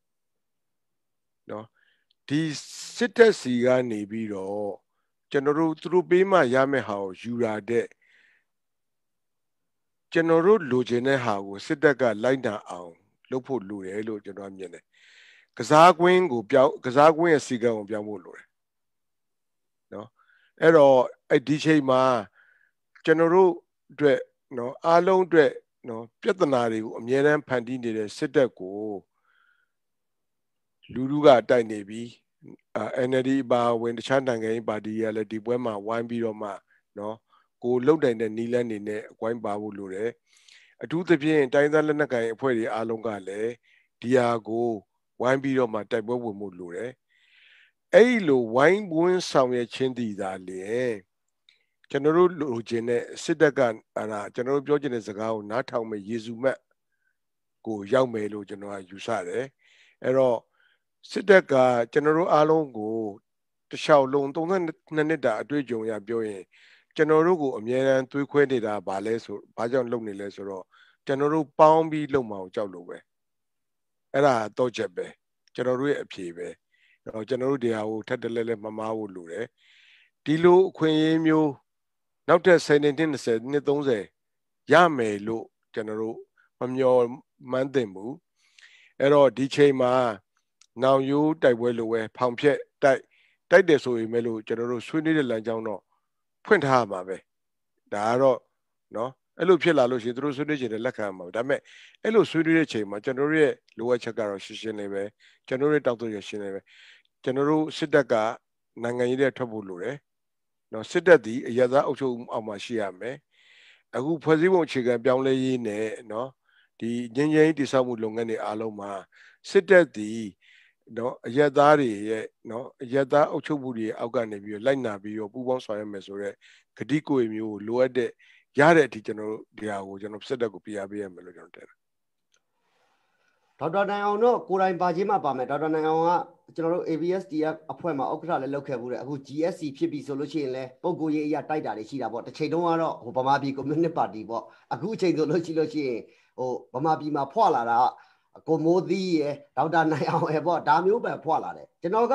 နော်ဒီစစ်တပ်စီကနေပြီးတော့ကျွန်တော်တို့သူတို့ပေးမှရမယ့်ဟာကိုယူလာတဲ့ကျွန်တော်တို့လိုချင်တဲ့ဟာကိုစစ်တပ်ကလိုက်နာအောင်လုပ်ဖို့လိုတယ်လို့ကျွန်တော်မြင်တယ်ကစားကွင်းကိုပြောင်းကစားကွင်းရဲ့စီကံကိုပြောင်းဖို့လိုတယ်နော်အဲ့တော့အဲ့ဒီချိန်မှာကျွန်တော်တို့အတွက်နော်အားလုံးအတွက်နော်ပြဿနာတွေကိုအမြဲတမ်းဖန်တီးနေတဲ့စစ်တပ်ကိုလူလူကတိုက်နေပြီး အန် အယ် ဒီ ပါဝင်တခြားနိုင်ငံရေးပါတီတွေကလည်းဒီပွဲမှာဝိုင်းပြီးတော့မှနော်ကိုလှုပ်နိုင်တဲ့နီလန်းနေနဲ့အကွိုင်းပါဖို့လိုတယ်အထူးသဖြင့်တိုင်းသားလက်နက်ကိုင်အဖွဲ့တွေအားလုံးကလည်းဒီဟာကိုဝိုင်းပြီးတော့မှတိုက်ပွဲဝင်မှုလိုတယ်အဲ့လိုဝိုင်းဝန်းဆောင်ရွက်ခြင်းတည်သာလေကျွန်တော်တို့လိုချင်တဲ့စစ်တပ်ကအဲ့ဒါကျွန်တော်တို့ပြောချင်တဲ့စကားကိုနားထောင်မဲ့ယေစုမတ်ကိုရောက်မယ်လို့ကျွန်တော်ကယူဆတယ်အဲ့တော့စစ်တပ်ကကျွန်တော်တို့အားလုံးကိုတခြားလုံးသုံးနှစ်နှစ်တာအတွေ့အကြုံရပြောရင်ကျွန်တော်တို့ကိုအမြဲတမ်းသွေးခွဲနေတာဗာလဲဆိုဘာကြောင့်လုပ်နေလဲဆိုတော့ကျွန်တော်တို့ပေါင်းပြီးလုပ်မအောင်ကြောက်လို့ပဲအဲ့ဒါတော့ချက်ပဲကျွန်တော်တို့ရဲ့အဖြေပဲအဲ့တော့ကျွန်တော်တို့တရားကိုထပ်တလဲလဲမမားဖို့လိုတယ်ဒီလိုအခွင့်အရေးမျိုးနောက်ထပ်十နှစ်နှစ်20နှစ်30ရမယ်လို့ကျွန်တော်တို့မမျှော်မှန်းသင့်ဘူးအဲ့တော့ဒီချိန်မှာနောင်ရိုးတိုက်ပွဲလိုပဲဖောင်ဖြက်တိုက်တိုက်တယ်ဆိုရင်မဲ့လို့ကျွန်တော်တို့ဆွေးနွေးတဲ့လမ်းကြောင်းတော့ဖွင့်ထားမှာပဲဒါကတော့နော်အဲ့လိုဖြစ်လာလို့ရှိရင်တို့ဆွေးနွေးချင်တဲ့လက်ခံမှာဒါပေမဲ့အဲ့လိုဆွေးနွေးတဲ့ချိန်မှာကျွန်တော်တို့ရဲ့လိုအပ်ချက်ကတော့ရှင်းရှင်းလေးပဲကျွန်တော်တို့တောက်တော့ရရှင်းလေးပဲကျွန်တော်တို့စစ်တပ်ကနိုင်ငံရေးတဲ့ထွက်ဖို့လိုတယ်နော်စစ်တပ်ဒီအရသာအုပ်ချုပ်အောက်မှာရှိရမယ်အခုဖွဲ့စည်းပုံအခြေခံပြောင်းလဲရေးနဲ့နော်ဒီငြိမ်းချမ်းရေးတည်ဆောက်မှုလုပ်ငန်းတွေအားလုံးမှာစစ်တပ်ဒီနော်အရက်သားတွေရဲ့နော်အရက်သားအုပ်ချုပ်မှုတွေအောက်ကနေပြီးလိုက်နာပြီးတော့ပူးပေါင်းဆောင်ရွက်မယ်ဆိုတော့ဂတိကိုယ်မျိုးလိုအပ်တဲ့ရတဲ့အထိကျွန်တော်တို့ဒီဟာကိုကျွန်တော်စစ်တပ်ကိုပြရပေးရမယ်လို့ကျွန်တော်ထင်တယ်ဒေါက်တာနိုင်အောင်တော့ကိုယ်တိုင်ပါခြင်းမှာပါမယ်ဒေါက်တာနိုင်အောင်ကကျွန်တော်တို့ A B S D F အဖွဲ့မှာဥက္ကဋ္ဌလည်းလုပ်ခဲ့ဘူးတဲ့အခု G S C ဖြစ်ပြီဆိုလို့ရှိရင်လည်းပုံကိုရေးအရာတိုက်တာတွေရှိတာပေါ့တစ်ချိန်တုန်းကတော့ဟိုဗမာပြည်ကွန်မြူနတီပါတီပေါ့အခုအချိန်ဆိုလို့ရှိလို့ရှိရင်ဟိုဗမာပြည်မှာဖွာလာတာကိုမိုးသီးရယ်ဒေါက်တာနိုင်အောင်ရယ်ပေါ့ဒါမျိုးပဲဖွာလာတယ်ကျွန်တော်က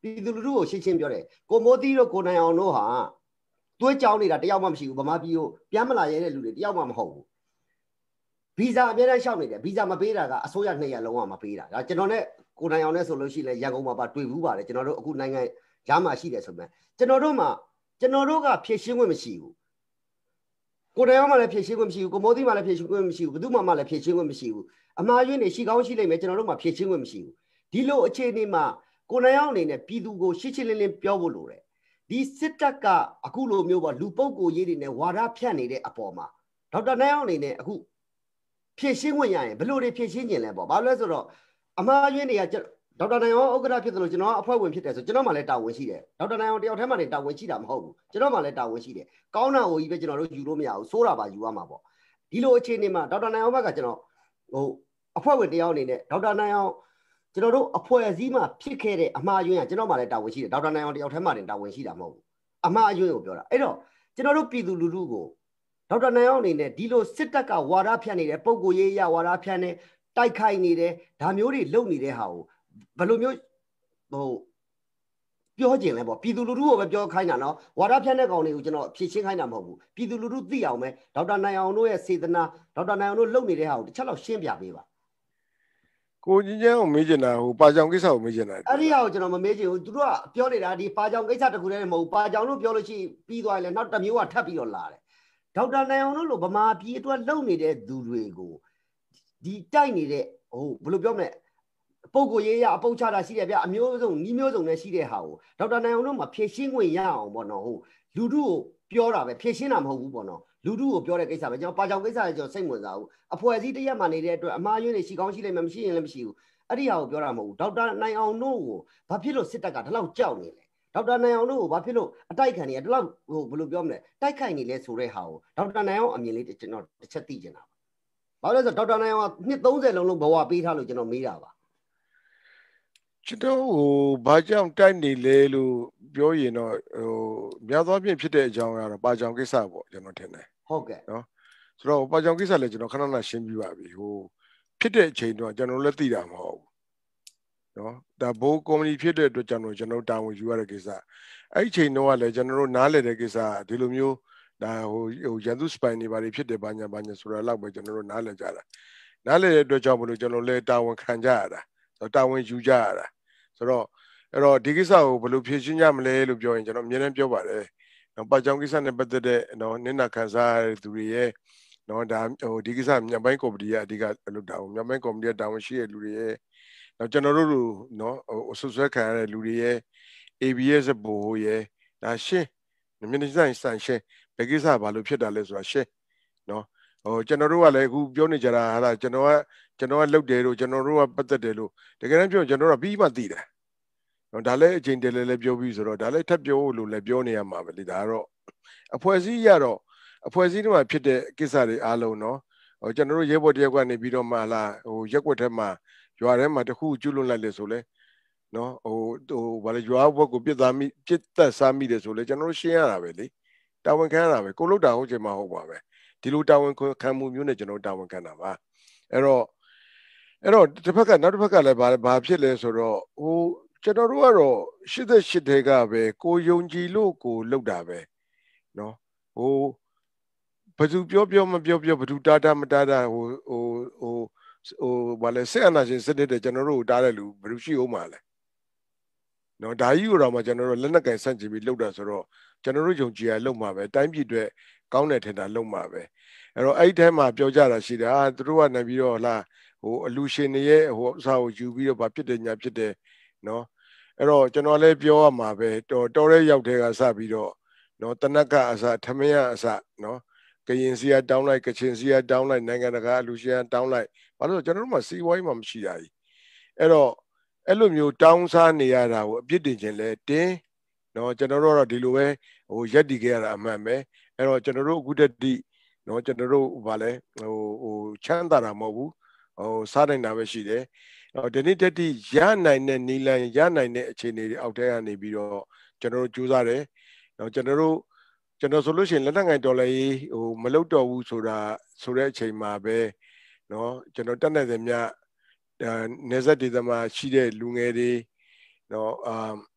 ပြည်သူလူထုကိုရှင်းရှင်းပြောတယ်ကိုမိုးသီးတို့ကိုနိုင်အောင်တို့ဟာတွဲကြောင်းနေတာတယောက်မှမရှိဘူးဗမာပြည်ကိုပြန်မလာရဲတဲ့လူတွေတယောက်မှမဟုတ်ဘူးဗီဇာအများကြီးရှောက်နေတယ်ဗီဇာမပေးတာကအစိုးရနှစ်ရက်လုံးကမပေးတာဒါကျွန်တော်နဲ့ကိုနိုင်အောင်နဲ့ဆိုလို့ရှိရင်ရန်ကုန်မှာပါတွေ့ဘူးပါတယ်ကျွန်တော်တို့အခုနိုင်ငံကြားမှာရှိတယ်ဆိုမှကျွန်တော်တို့မှာကျွန်တော်တို့ကဖြည့်ရှင်းခွင့်မရှိဘူးကိုနိုင်အောင်မှလည်းဖြည့်ရှင်းခွင့်မရှိဘူးကိုမိုးသီးမှလည်းဖြည့်ရှင်းခွင့်မရှိဘူးဘယ်သူမှမှလည်းဖြည့်ရှင်းခွင့်မရှိဘူးအမှားယွင်းတွေရှိကောင်းရှိလိမ့်မယ်ကျွန်တော်တို့မှဖြည့်ရှင်းခွင့်မရှိဘူးဒီလိုအခြေအနေမှာကိုနိုင်အောင်အနေနဲ့ပြည်သူကိုရှင်းရှင်းလင်းလင်းပြောဖို့လိုတယ်ဒီစစ်တပ်ကအခုလိုမျိုးပေါ့လူပုဂ္ဂိုလ်ရေးတွေနဲ့ဝါဒဖြန့်နေတဲ့အပေါ်မှာဒေါက်တာနိုင်အောင်အနေနဲ့အခုဖြည့်ရှင်းခွင့်ရရင်ဘယ်လိုတွေဖြည့်ရှင်းကျင်လဲပေါ့ဘာလို့လဲဆိုတော့အမှားယွင်းတွေကဒေါက်တာနိုင်အောင်ဥက္ကဋ္ဌဖြစ်တယ်လို့ကျွန်တော်အဖွဲ့ဝင်ဖြစ်တယ်ဆိုကျွန်တော်မှလည်းတာဝန်ရှိတယ်ဒေါက်တာနိုင်အောင်တယောက်တည်းမှနေတာဝန်ရှိတာမဟုတ်ဘူးကျွန်တော်မှလည်းတာဝန်ရှိတယ်ကောင်းတာကိုကြီးပဲကျွန်တော်တို့ယူလို့မရဘူးစိုးတာပါယူရမှာပေါ့ဒီလိုအခြေအနေမှာဒေါက်တာနိုင်အောင်ဘက်ကကျွန်တော်ဟိုအဖွဲ့ဝင်တယောက်အနေနဲ့ဒေါက်တာနိုင်အောင်ကျွန်တော်တို့အဖွဲ့အစည်းမှာဖြစ်ခဲ့တဲ့အမှားယွင်းကကျွန်တော်မှလည်းတာဝန်ရှိတယ်ဒေါက်တာနိုင်အောင်တယောက်တည်းမှနေတာဝန်ရှိတာမဟုတ်ဘူးအမှားအယွင်းကိုပြောတာအဲ့တော့ကျွန်တော်တို့ပြည်သူလူထုကိုဒေါက်တာနိုင်အောင်အနေနဲ့ဒီလိုစစ်တပ်ကဝါဒဖြန့်နေတယ်ပုံကိုရေးရဝါဒဖြန့်နေတိုက်ခိုက်နေတယ်ဒါမျိုးတွေလုပ်နေတဲ့ဟာကိုဘယ်လိုမျိုးဟိုပြောကျင်လဲပေါ့ပြည်သူလူထုကိုပဲပြောခိုင်းတာနော်ဝါဒဖြန့်တဲ့ကောင်တွေကိုကျွန်တော်ဖြည့်ရှင်းခိုင်းတာမဟုတ်ဘူးပြည်သူလူထုသိအောင်ပဲဒေါက်တာနိုင်အောင်တို့ရဲ့စေတနာဒေါက်တာနိုင်အောင်တို့လုပ်နေတဲ့ဟာကိုတစ်ချက်လောက်ရှင်းပြပေးပါကိုကြီးကျန်းကိုမေးချင်တာဟိုပါကြောင်ကိစ္စကိုမေးချင်တာအဲ့ဒီဟာကိုကျွန်တော်မမေးချင်ဘူးသူတို့ကပြောနေတာဒီပါကြောင်ကိစ္စတခုတည်းမဟုတ်ပါကြောင်လို့ပြောလို့ရှိပြီးသွားရင်လည်းနောက်တစ်မျိုးကထပ်ပြီးတော့လာတယ်ဒေါက်တာနိုင်အောင်တို့လိုဗမာပြည်အတွက်လုပ်နေတဲ့သူတွေကိုဒီတိုက်နေတဲ့ဟိုဘယ်လိုပြောမလဲပုံကိုရေးရအပုတ်ချတာရှိတယ်ဗျအမျိုးစုံနီးမျိုးစုံနဲ့ရှိတဲ့ဟာကိုဒေါက်တာနိုင်အောင်တို့မှာဖြည့်ရှင်းခွင့်ရအောင်ပေါ့နော်ဟိုလူထုကိုပြောတာပဲဖြည့်ရှင်းတာမဟုတ်ဘူးပေါ့နော်လူထုကိုပြောတဲ့ကိစ္စပဲကျွန်တော်ပါကြောင်ကိစ္စလည်းကျွန်တော်စိတ်ဝင်စားဘူးအဖွဲ့အစည်းတရက်မှနေတဲ့အတွက်အမှားယွင်းတွေရှိကောင်းရှိလိမ့်မယ်မရှိရင်လည်းမရှိဘူးအဲ့ဒီဟာကိုပြောတာမဟုတ်ဘူးဒေါက်တာနိုင်အောင်တို့ကိုဘာဖြစ်လို့စစ်တပ်ကဒီလောက်ကြောက်နေလဲဒေါက်တာနိုင်အောင်တို့ကိုဘာဖြစ်လို့အတိုက်ခံနေရဒီလောက်ဟိုဘယ်လိုပြောမလဲတိုက်ခိုက်နေလဲဆိုတဲ့ဟာကိုဒေါက်တာနိုင်အောင်အမြင်လေးကျွန်တော်တစ်ချက်သိချင်တာပါဘာလို့လဲဆိုတော့ဒေါက်တာနိုင်အောင်ကနှစ်သုံးဆယ်လုံးလုံးဘဝပေးထားလို့ကျွန်တော်မေးတာပါကျွန်တော်ဟိုဘာကြောင့်တိုက်နေလဲလို့ပြောရင်တော့ဟိုများသောအားဖြင့်ဖြစ်တဲ့အကြောင်းကတော့ပါကြောင်ကိစ္စပေါ့ကျွန်တော်ထင်တယ်ဟုတ်ကဲ့နော်ဆိုတော့ပါကြောင်ကိစ္စလည်းကျွန်တော်ခဏခဏရှင်းပြပါပြီဟိုဖြစ်တဲ့အချိန်တော့ကျွန်တော်လည်းသိတာမဟုတ်ဘူးနော်ဒါဘိုးကော်မတီဖြစ်တဲ့အတွက်ကျွန်တော်ကျွန်တော်တာဝန်ယူရတဲ့ကိစ္စအဲ့ဒီအချိန်တော့လည်းကျွန်တော်တို့နားလည်တဲ့ကိစ္စဒီလိုမျိုးဒါဟိုဟိုရန်သူစပိုင်နေပါတွေဖြစ်တယ်ဘာညာဘာညာဆိုတာတော့ပဲကျွန်တော်တို့နားလည်ကြတာနားလည်တဲ့အတွက်ကြောင့်မလို့ကျွန်တော်လည်းတာဝန်ခံကြရတာတာဝန်ယူကြရတာဆိုတော့အဲ့တော့ဒီကိစ္စကိုဘယ်လိုဖြေရှင်းကြမလဲလို့ပြောရင်ကျွန်တော်အမြဲတမ်းပြောပါတယ်နော်ပါကြောင်ကိစ္စနဲ့ပတ်သက်တဲ့နော်နင်းနာခံစားရတဲ့သူတွေရဲ့နော်ဒါဟိုဒီကိစ္စမြန်ပိုင်းကော်မတီကအဓိကလုပ်တာဟိုမြန်ပိုင်းကော်မတီကတာဝန်ရှိတဲ့လူတွေရဲ့နော်ကျွန်တော်တို့လူနော်ဟိုဆွဆွဲခံရတဲ့လူတွေရဲ့ A B S ဘိုးရဲ့ဒါရှင်းမြင်းနေဆိုင်ဆန်ရှင်းဘယ်ကိစ္စဘာလို့ဖြစ်တာလဲဆိုတာရှင်းနော်ဟိုကျွန်တော်တို့ကလည်းအခုပြောနေကြတာဟာလားကျွန်တော်ကကျွန်တော်ကလုပ်တယ်လို့ကျွန်တော်တို့ကပတ်သက်တယ်လို့တကယ်တမ်းပြောကျွန်တော်တို့ကပြီးမှသိတယ်နော်ဒါလည်းအချိန်တည်းလည်းပြောပြီးဆိုတော့ဒါလည်းထပ်ပြောလို့လည်းပြောနေရမှာပဲလေဒါကတော့အဖွဲ့အစည်းရတော့အဖွဲ့အစည်းတွေမှာဖြစ်တဲ့ကိစ္စတွေအားလုံးနော်ဟိုကျွန်တော်တို့ရဲဘော်တယောက်ကနေပြီးတော့မှလာဟိုရက်ွက်ထဲမှာရွာထဲမှာတခုကျွလွန်လိုက်လေဆိုလဲနော်ဟိုဟိုဘာလဲရွာဘက်ကိုပြစ်သားမိပြစ်သက်စားမိတယ်ဆိုလဲကျွန်တော်တို့ရှင်းရတာပဲလေတာဝန်ခံရတာပဲကိုလုတ်တာဟုတ်ချင်မှာဟုတ်ပါပဲဒီလိုတာဝန်ခံမှုမျိုးနဲ့ကျွန်တော်တာဝန်ခံတာပါအဲ့တော့အဲ့တော့တစ်ဖက်ကနောက်တစ်ဖက်ကလည်းဘာဘာဖြစ်လဲဆိုတော့ဟိုကျွန်တော်တို့ကတော့ရှစ်သက်ရှစ်တဲကပဲကိုယုံကြည်လို့ကိုလုတ်တာပဲနော်ဟိုဘယ်သူပြောပြောမပြောပြောဘယ်သူတားတာမတားတာဟိုဟိုဟိုဟိုဘာလဲဆက်အနာရှင်စနစ်တဲ့ကျွန်တော်တို့တားတဲ့လူဘယ်သူရှိအောင်မလဲနော်ဒါကြီးကိုတော့မှကျွန်တော်တို့လက်နက်ကင်ဆန့်ကျင်ပြီးလုတ်တာဆိုတော့ကျွန်တော်တို့ယုံကြည်ရလုတ်မှာပဲတိုင်းပြည်အတွက်ကောင်းတယ်ထင်တာလုတ်မှာပဲအဲ့တော့အဲ့ဒီထဲမှာပြောကြတာရှိတယ်အာသူတို့ကနေပြီးတော့လာဟိုအလူရှင်တွေရဲ့ဟိုအစားကိုယူပြီးတော့ဗာဖြစ်တယ်ညာဖြစ်တယ်နော်အဲ့တော့ကျွန်တော်လည်းပြောရမှာပဲတော်တော်ရဲရောက်တဲ့ကစပြီးတော့နော်တနက်ကအစထမင်းအစနော်ကရင်စီကတောင်းလိုက်ကချင်စီကတောင်းလိုက်နိုင်ငံတကာအလူရှင်ကတောင်းလိုက်ဘာလို့ကျွန်တော်တို့မှစီးပွားရေးမှမရှိတာကြီးအဲ့တော့အဲ့လိုမျိုးတောင်းစားနေရတာကိုအပြစ်တင်ခြင်းလဲတင်းနော်ကျွန်တော်တို့တော့ဒီလိုပဲဟိုရက်တည်ခဲ့ရတာအမှန်ပဲအဲ့တော့ကျွန်တော်တို့အခုတည်းနော်ကျွန်တော်တို့ဗာလဲဟိုဟိုချမ်းသာတာမဟုတ်ဘူးဟိုစားနိုင်တာပဲရှိတယ်အော်ဒီနေ့တည်းရနိုင်တဲ့နီလန်ရနိုင်တဲ့အခြေအနေတွေအောက်ထဲကနေပြီးတော့ကျွန်တော်တို့ကြိုးစားတယ်နော်ကျွန်တော်တို့ကျွန်တော်ဆိုလို့ရှိရင်လက်နက်ငယ်တော်လည်းဟိုမလုပ်တော့ဘူးဆိုတာဆိုတဲ့အချိန်မှာပဲနော်ကျွန်တော်တက်နေတယ်မြနေဆက်ဒေသမှာရှိတဲ့လူငယ်တွေနော်အာ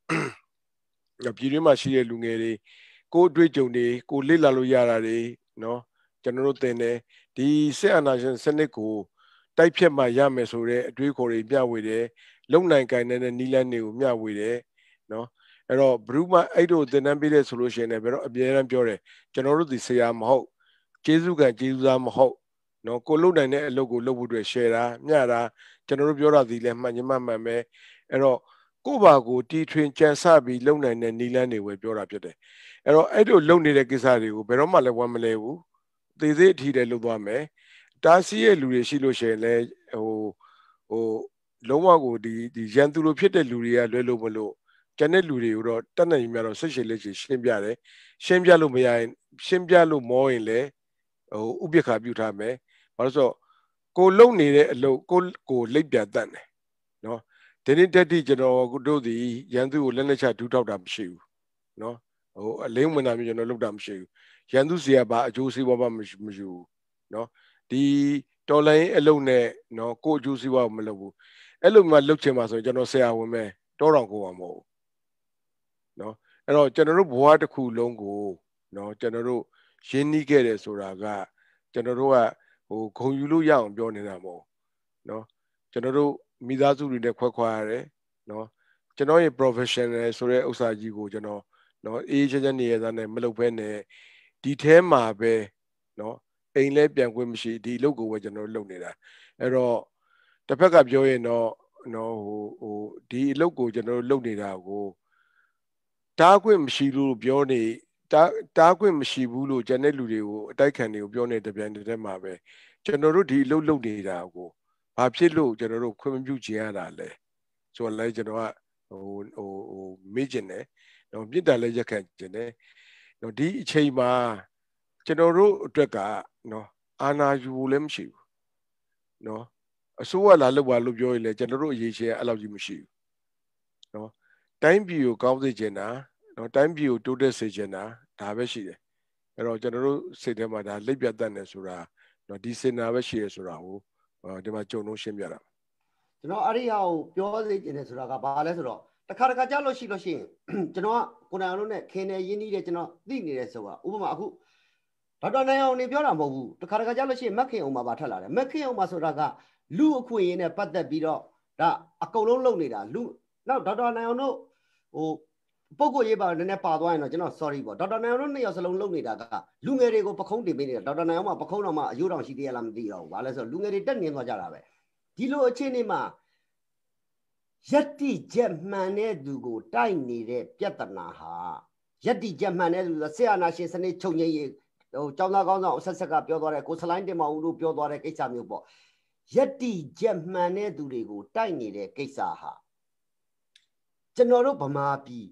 ပြည်တွင်းမှာရှိတဲ့လူငယ်တွေကိုအတွေ့အကြုံတွေကိုလေ့လာလို့ရတာတွေနော်ကျွန်တော်တို့သင်တယ်ဒီစစ်အာဏာရှင်စနစ်ကိုတိုက်ဖြတ်မှရမယ်ဆိုတဲ့အတွေးခေါ်တွေမျှဝေတယ်လုံနိုင်ကိုင်တဲ့နီလန်းတွေကိုမျှဝေတယ်နော်အဲ့တော့ဘယ်သူမှအဲ့တို့သင်တန်းပေးတဲ့ဆိုလို့ရှိရင်လည်းဘယ်တော့အမြဲတမ်းပြောတယ်ကျွန်တော်တို့ဒီဆရာမဟုတ်ကျေးဇူးကံကျေးဇူးသားမဟုတ်နော်ကိုလုံနိုင်တဲ့အလုပ်ကိုလုပ်ဖို့အတွက် share တာမျှတာကျွန်တော်တို့ပြောတာဒီလည်းမှန်ညမမှန်ပဲအဲ့တော့ကိုယ့်ဘာကိုတီထွင်ကြံစပြီးလုံနိုင်တဲ့နီလန်းတွေပဲပြောတာဖြစ်တယ်အဲ့တော့အဲ့လိုလုံနေတဲ့ကိစ္စတွေကိုဘယ်တော့မှလည်းဝမ်းမလဲဘူးသေသေးအထီတည်းလုပ်သွားမယ်တားဆီးရဲ့လူတွေရှိလို့ရှိရင်လည်းဟိုဟိုလုံးဝကိုဒီဒီရန်သူလိုဖြစ်တဲ့လူတွေကလွဲလို့မလို့ကျန်တဲ့လူတွေကိုတော့တတ်နိုင်ရင်များတော့ဆက်ရှည်လက်ရှည်ရှင်းပြတယ်ရှင်းပြလို့မရရင်ရှင်းပြလို့မောရင်လည်းဟိုဥပိ္ပခာပြုထားမယ်ဘာလို့ဆိုတော့ကိုလုံနေတဲ့အလုပ်ကိုကိုလိပ်ပြတ်တတ်တယ်နော်ဒီနေ့တက်တိကျွန်တော်တို့ဒီရန်သူကိုလက်လက်ချဒူးထောက်တာမရှိဘူးနော်ဟိုအလင်းဝင်တာမျိုးကျွန်တော်လုပ်တာမရှိဘူးရန်သူစီကဘာအကျိုးစီးပွားမှမရှိဘူးနော်ဒီတော်လိုင်းအလုပ်နဲ့နော်ကိုအကျိုးစီးပွားမလုပ်ဘူးအဲ့လိုမှလုပ်ချင်မှာဆိုရင်ကျွန်တော်ဆရာဝန်ပဲတောတော်ကိုပါမဟုတ်ဘူးနော်အဲ့တော့ကျွန်တော်တို့ဘဝတစ်ခုလုံးကိုနော်ကျွန်တော်တို့ရင်းနှီးခဲ့တယ်ဆိုတာကကျွန်တော်တို့ကဟိုဂုံယူလို့ရအောင်ပြောနေတာမဟုတ်နော်ကျွန်တော်တို့မိသားစုတွေနဲ့ခွဲခွာရတယ်နော်ကျွန်တော်ရဲ့ professional ဆိုတဲ့ဥစ္စာကြီးကိုကျွန်တော်နော်အေးချမ်းချမ်းနေရတဲ့နဲ့မလုပ်ဘဲနဲ့ဒီထဲမှာပဲနော်အိမ်လဲပြန်ခွင့်မရှိဒီအလုပ်ကိုပဲကျွန်တော်လုပ်နေတာအဲ့တော့တစ်ဖက်ကပြောရင်တော့နော်ဟိုဟိုဒီအလုပ်ကိုကျွန်တော်လုပ်နေတာကိုတားခွင့်မရှိလို့ပြောနေတားတားခွင့်မရှိဘူးလို့ကျန်တဲ့လူတွေကိုအတိုက်ခံတွေကိုပြောနေတဲ့ပြန်တဲ့မှာပဲကျွန်တော်တို့ဒီအလုပ်လုပ်နေတာကိုဘာဖြစ်လို့ကျွန်တော်တို့ခွင့်မပြုချင်ရတာလဲဆိုတော့လည်းကျွန်တော်ကဟိုဟိုဟိုမေ့ကျင်တယ်တော့မြစ်တာလည်းရက်ခံကျင်တယ်တော့ဒီအချိန်မှာကျွန်တော်တို့အတွက်ကနော်အာနာယူလည်းမရှိဘူးနော်အစိုးရလာလောက်ပါလို့ပြောရင်လည်းကျွန်တော်တို့အရေးချင်းအဲ့လောက်ကြီးမရှိဘူးနော်တိုင်းပြည်ကိုကောင်းစေချင်တာနော်တိုင်းပြည်ကိုတိုးတက်စေချင်တာဒါပဲရှိတယ်အဲ့တော့ကျွန်တော်တို့စိတ်ထဲမှာဒါလိပ်ပြတ်တတ်နေဆိုတာနော်ဒီစင်နာပဲရှိရဆိုတာကိုဒီမှာကြုံလုံးရှင်းပြတာကျွန်တော်အဲ့ဒီဟာကိုပြောစေချင်တယ်ဆိုတာကဘာလဲဆိုတော့တခါတခါကြားလို့ရှိလို့ရှိရင်ကျွန်တော်ကကိုနိုင်အောင်လို့နဲ့ခင်နေရင်းနှီးတယ်ကျွန်တော်သိနေတယ်ဆိုတာဥပမာအခုဒေါက်တာနိုင်အောင်နေပြောတာမဟုတ်ဘူးတခါတခါကြားလို့ရှိရင်မက်ခင်အောင်မှာပါထက်လာတယ်မက်ခင်အောင်မှာဆိုတာကလူအခွင့်အရေးနဲ့ပတ်သက်ပြီးတော့ဒါအကုန်လုံးလုပ်နေတာလူနောက်ဒေါက်တာနိုင်အောင်တို့ဟိုပုဂ္ဂိုလ်ရေးပါနည်းနည်းပါသွားရင်တော့ကျွန်တော် sorry ပေါ့ဒေါက်တာနိုင်အောင်တို့နှစ်ယောက်စလုံးလုပ်နေတာကလူငယ်တွေကိုပခုံးတင်ပေးနေတာဒေါက်တာနိုင်အောင်မှာပခုံးတော်မှာအယိုးတော်ရှိသေးရလားမသိတော့ဘူးဘာလဲဆိုတော့လူငယ်တွေတက်နေသွားကြတာပဲဒီလိုအခြေအနေမှာယက်တိချက်မှန်တဲ့သူကိုတိုက်နေတဲ့ပြဿနာဟာယက်တိချက်မှန်တဲ့သူကဆရာနာရှင်စနစ်ချုပ်ငြိမ်းရေးဟိုကျောင်းသားကောင်းဆောင်အဆက်ဆက်ကပြောသွားတဲ့ကိုစလိုင်းတင်မောင်ဦးတို့ပြောသွားတဲ့ကိစ္စမျိုးပေါ့ယက်တိချက်မှန်တဲ့သူတွေကိုတိုက်နေတဲ့ကိစ္စဟာကျွန်တော်တို့ဗမာပြည်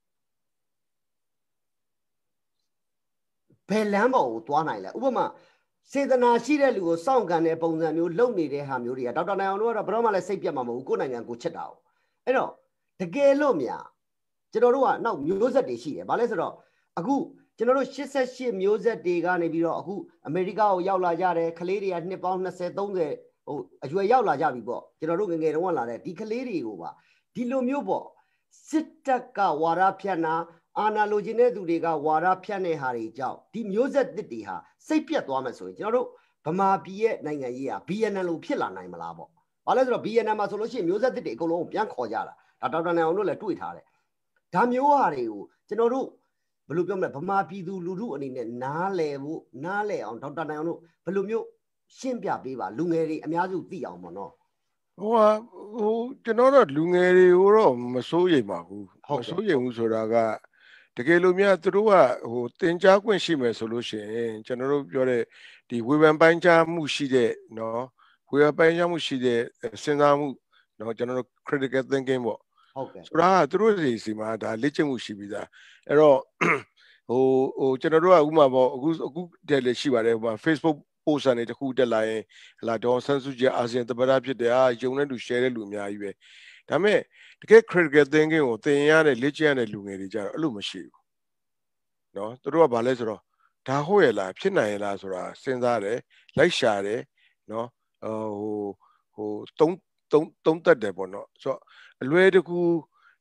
ဘယ်လမ်းပေါ်ကိုသွားနိုင်လဲဥပမာစေတနာရှိတဲ့လူကိုစောင့်ကန်တဲ့ပုံစံမျိုးလုပ်နေတဲ့ဟာမျိုးတွေကဒေါက်တာနိုင်အောင်တို့ကတော့ဘယ်တော့မှလည်းစိတ်ပြတ်မှာမဟုတ်ဘူးကိုယ်နိုင်ငံကိုချစ်တာ哦အဲ့တော့တကယ်လို့များကျွန်တော်တို့ကနောက်မျိုးဆက်တွေရှိတယ်ဗာလဲဆိုတော့အခုကျွန်တော်တို့ရှစ်ဆယ့်ရှစ်မျိုးဆက်တွေကနေပြီးတော့အခုအမေရိကကိုရောက်လာကြတယ်ကလေးတွေကနှစ်ပေါင်းနှစ်ဆယ်သုံးဆယ်ဟိုအရွယ်ရောက်လာကြပြီပေါ့ကျွန်တော်တို့ငငယ်တုန်းကလာတဲ့ဒီကလေးတွေကိုပါဒီလိုမျိုးပေါ့စစ်တပ်ကဝါဒဖြန့်တာအာဏာလိုချင်တဲ့သူတွေကဝါဒဖြန့်တဲ့ဟာတွေကြောင့်ဒီမျိုးဆက်တစ်တွေဟာစိတ်ပြတ်သွားမယ်ဆိုရင်ကျွန်တော်တို့ဗမာပြည်ရဲ့နိုင်ငံရေးဟာ ဘီ အန် အယ် လိုဖြစ်လာနိုင်မလားပေါ့။ဘာလဲဆိုတော့ ဘီ အန် အယ် မှာဆိုလို့ရှိရင်မျိုးဆက်တစ်တွေအကုန်လုံးပြန်ခေါ်ကြတာ။ဒါဒေါက်တာနိုင်အောင်တို့လည်းတွေ့ထားတယ်။ဒါမျိုးဟာတွေကိုကျွန်တော်တို့ဘယ်လိုပြောမလဲဗမာပြည်သူလူထုအနေနဲ့နားလည်ဖို့နားလည်အောင်ဒေါက်တာနိုင်အောင်တို့ဘယ်လိုမျိုးရှင်းပြပေးပါလူငယ်တွေအများစုသိအောင်ပေါ့နော်။ဟိုဟာဟိုကျွန်တော်တို့လူငယ်တွေကိုတော့မစိုးရိမ်ပါဘူး။မစိုးရိမ်ဘူးဆိုတာကတကယ်လို့များသူတို့ကဟိုတင် जा ခွင့်ရှိမယ်ဆိုလို့ရှိရင်ကျွန်တော်တို့ပြောတဲ့ဒီဝေဖန်ပိုင်းခြားမှုရှိတဲ့နော်ဝေဖန်ပိုင်းခြားမှုရှိတဲ့စဉ်းစားမှုနော်ကျွန်တော်တို့ critical thinking ပေါ့ဟုတ်ကဲ့ဆိုတာကသူတို့စီစီမှာဒါလေ့ကျင့်မှုရှိပြီးသားအဲ့တော့ဟိုဟိုကျွန်တော်တို့ကဥမာပေါ့အခုအခုတက်လေရှိပါတယ်ဟိုမှာ Facebook post အနေတစ်ခုတက်လာရင်ဟလာဒေါ်ဆန်းစုကြည်အာဆီယံသမ္မတဖြစ်တယ်အာယုံတဲ့လူ share တဲ့လူအများကြီးပဲဒါပေမဲ့တကယ် critical thinking ကိုသင်ရတဲ့လေ့ကျင့်ရတဲ့လူငယ်တွေကြတော့အဲ့လိုမရှိဘူးเนาะသူတို့ကဘာလဲဆိုတော့ဒါဟုတ်ရဲ့လားဖြစ်နိုင်ရဲ့လားဆိုတာစဉ်းစားတယ်လိုက်ရှာတယ်เนาะဟိုဟိုသုံးသုံးသုံးသက်တယ်ပေါ့เนาะဆိုတော့အလွယ်တကူ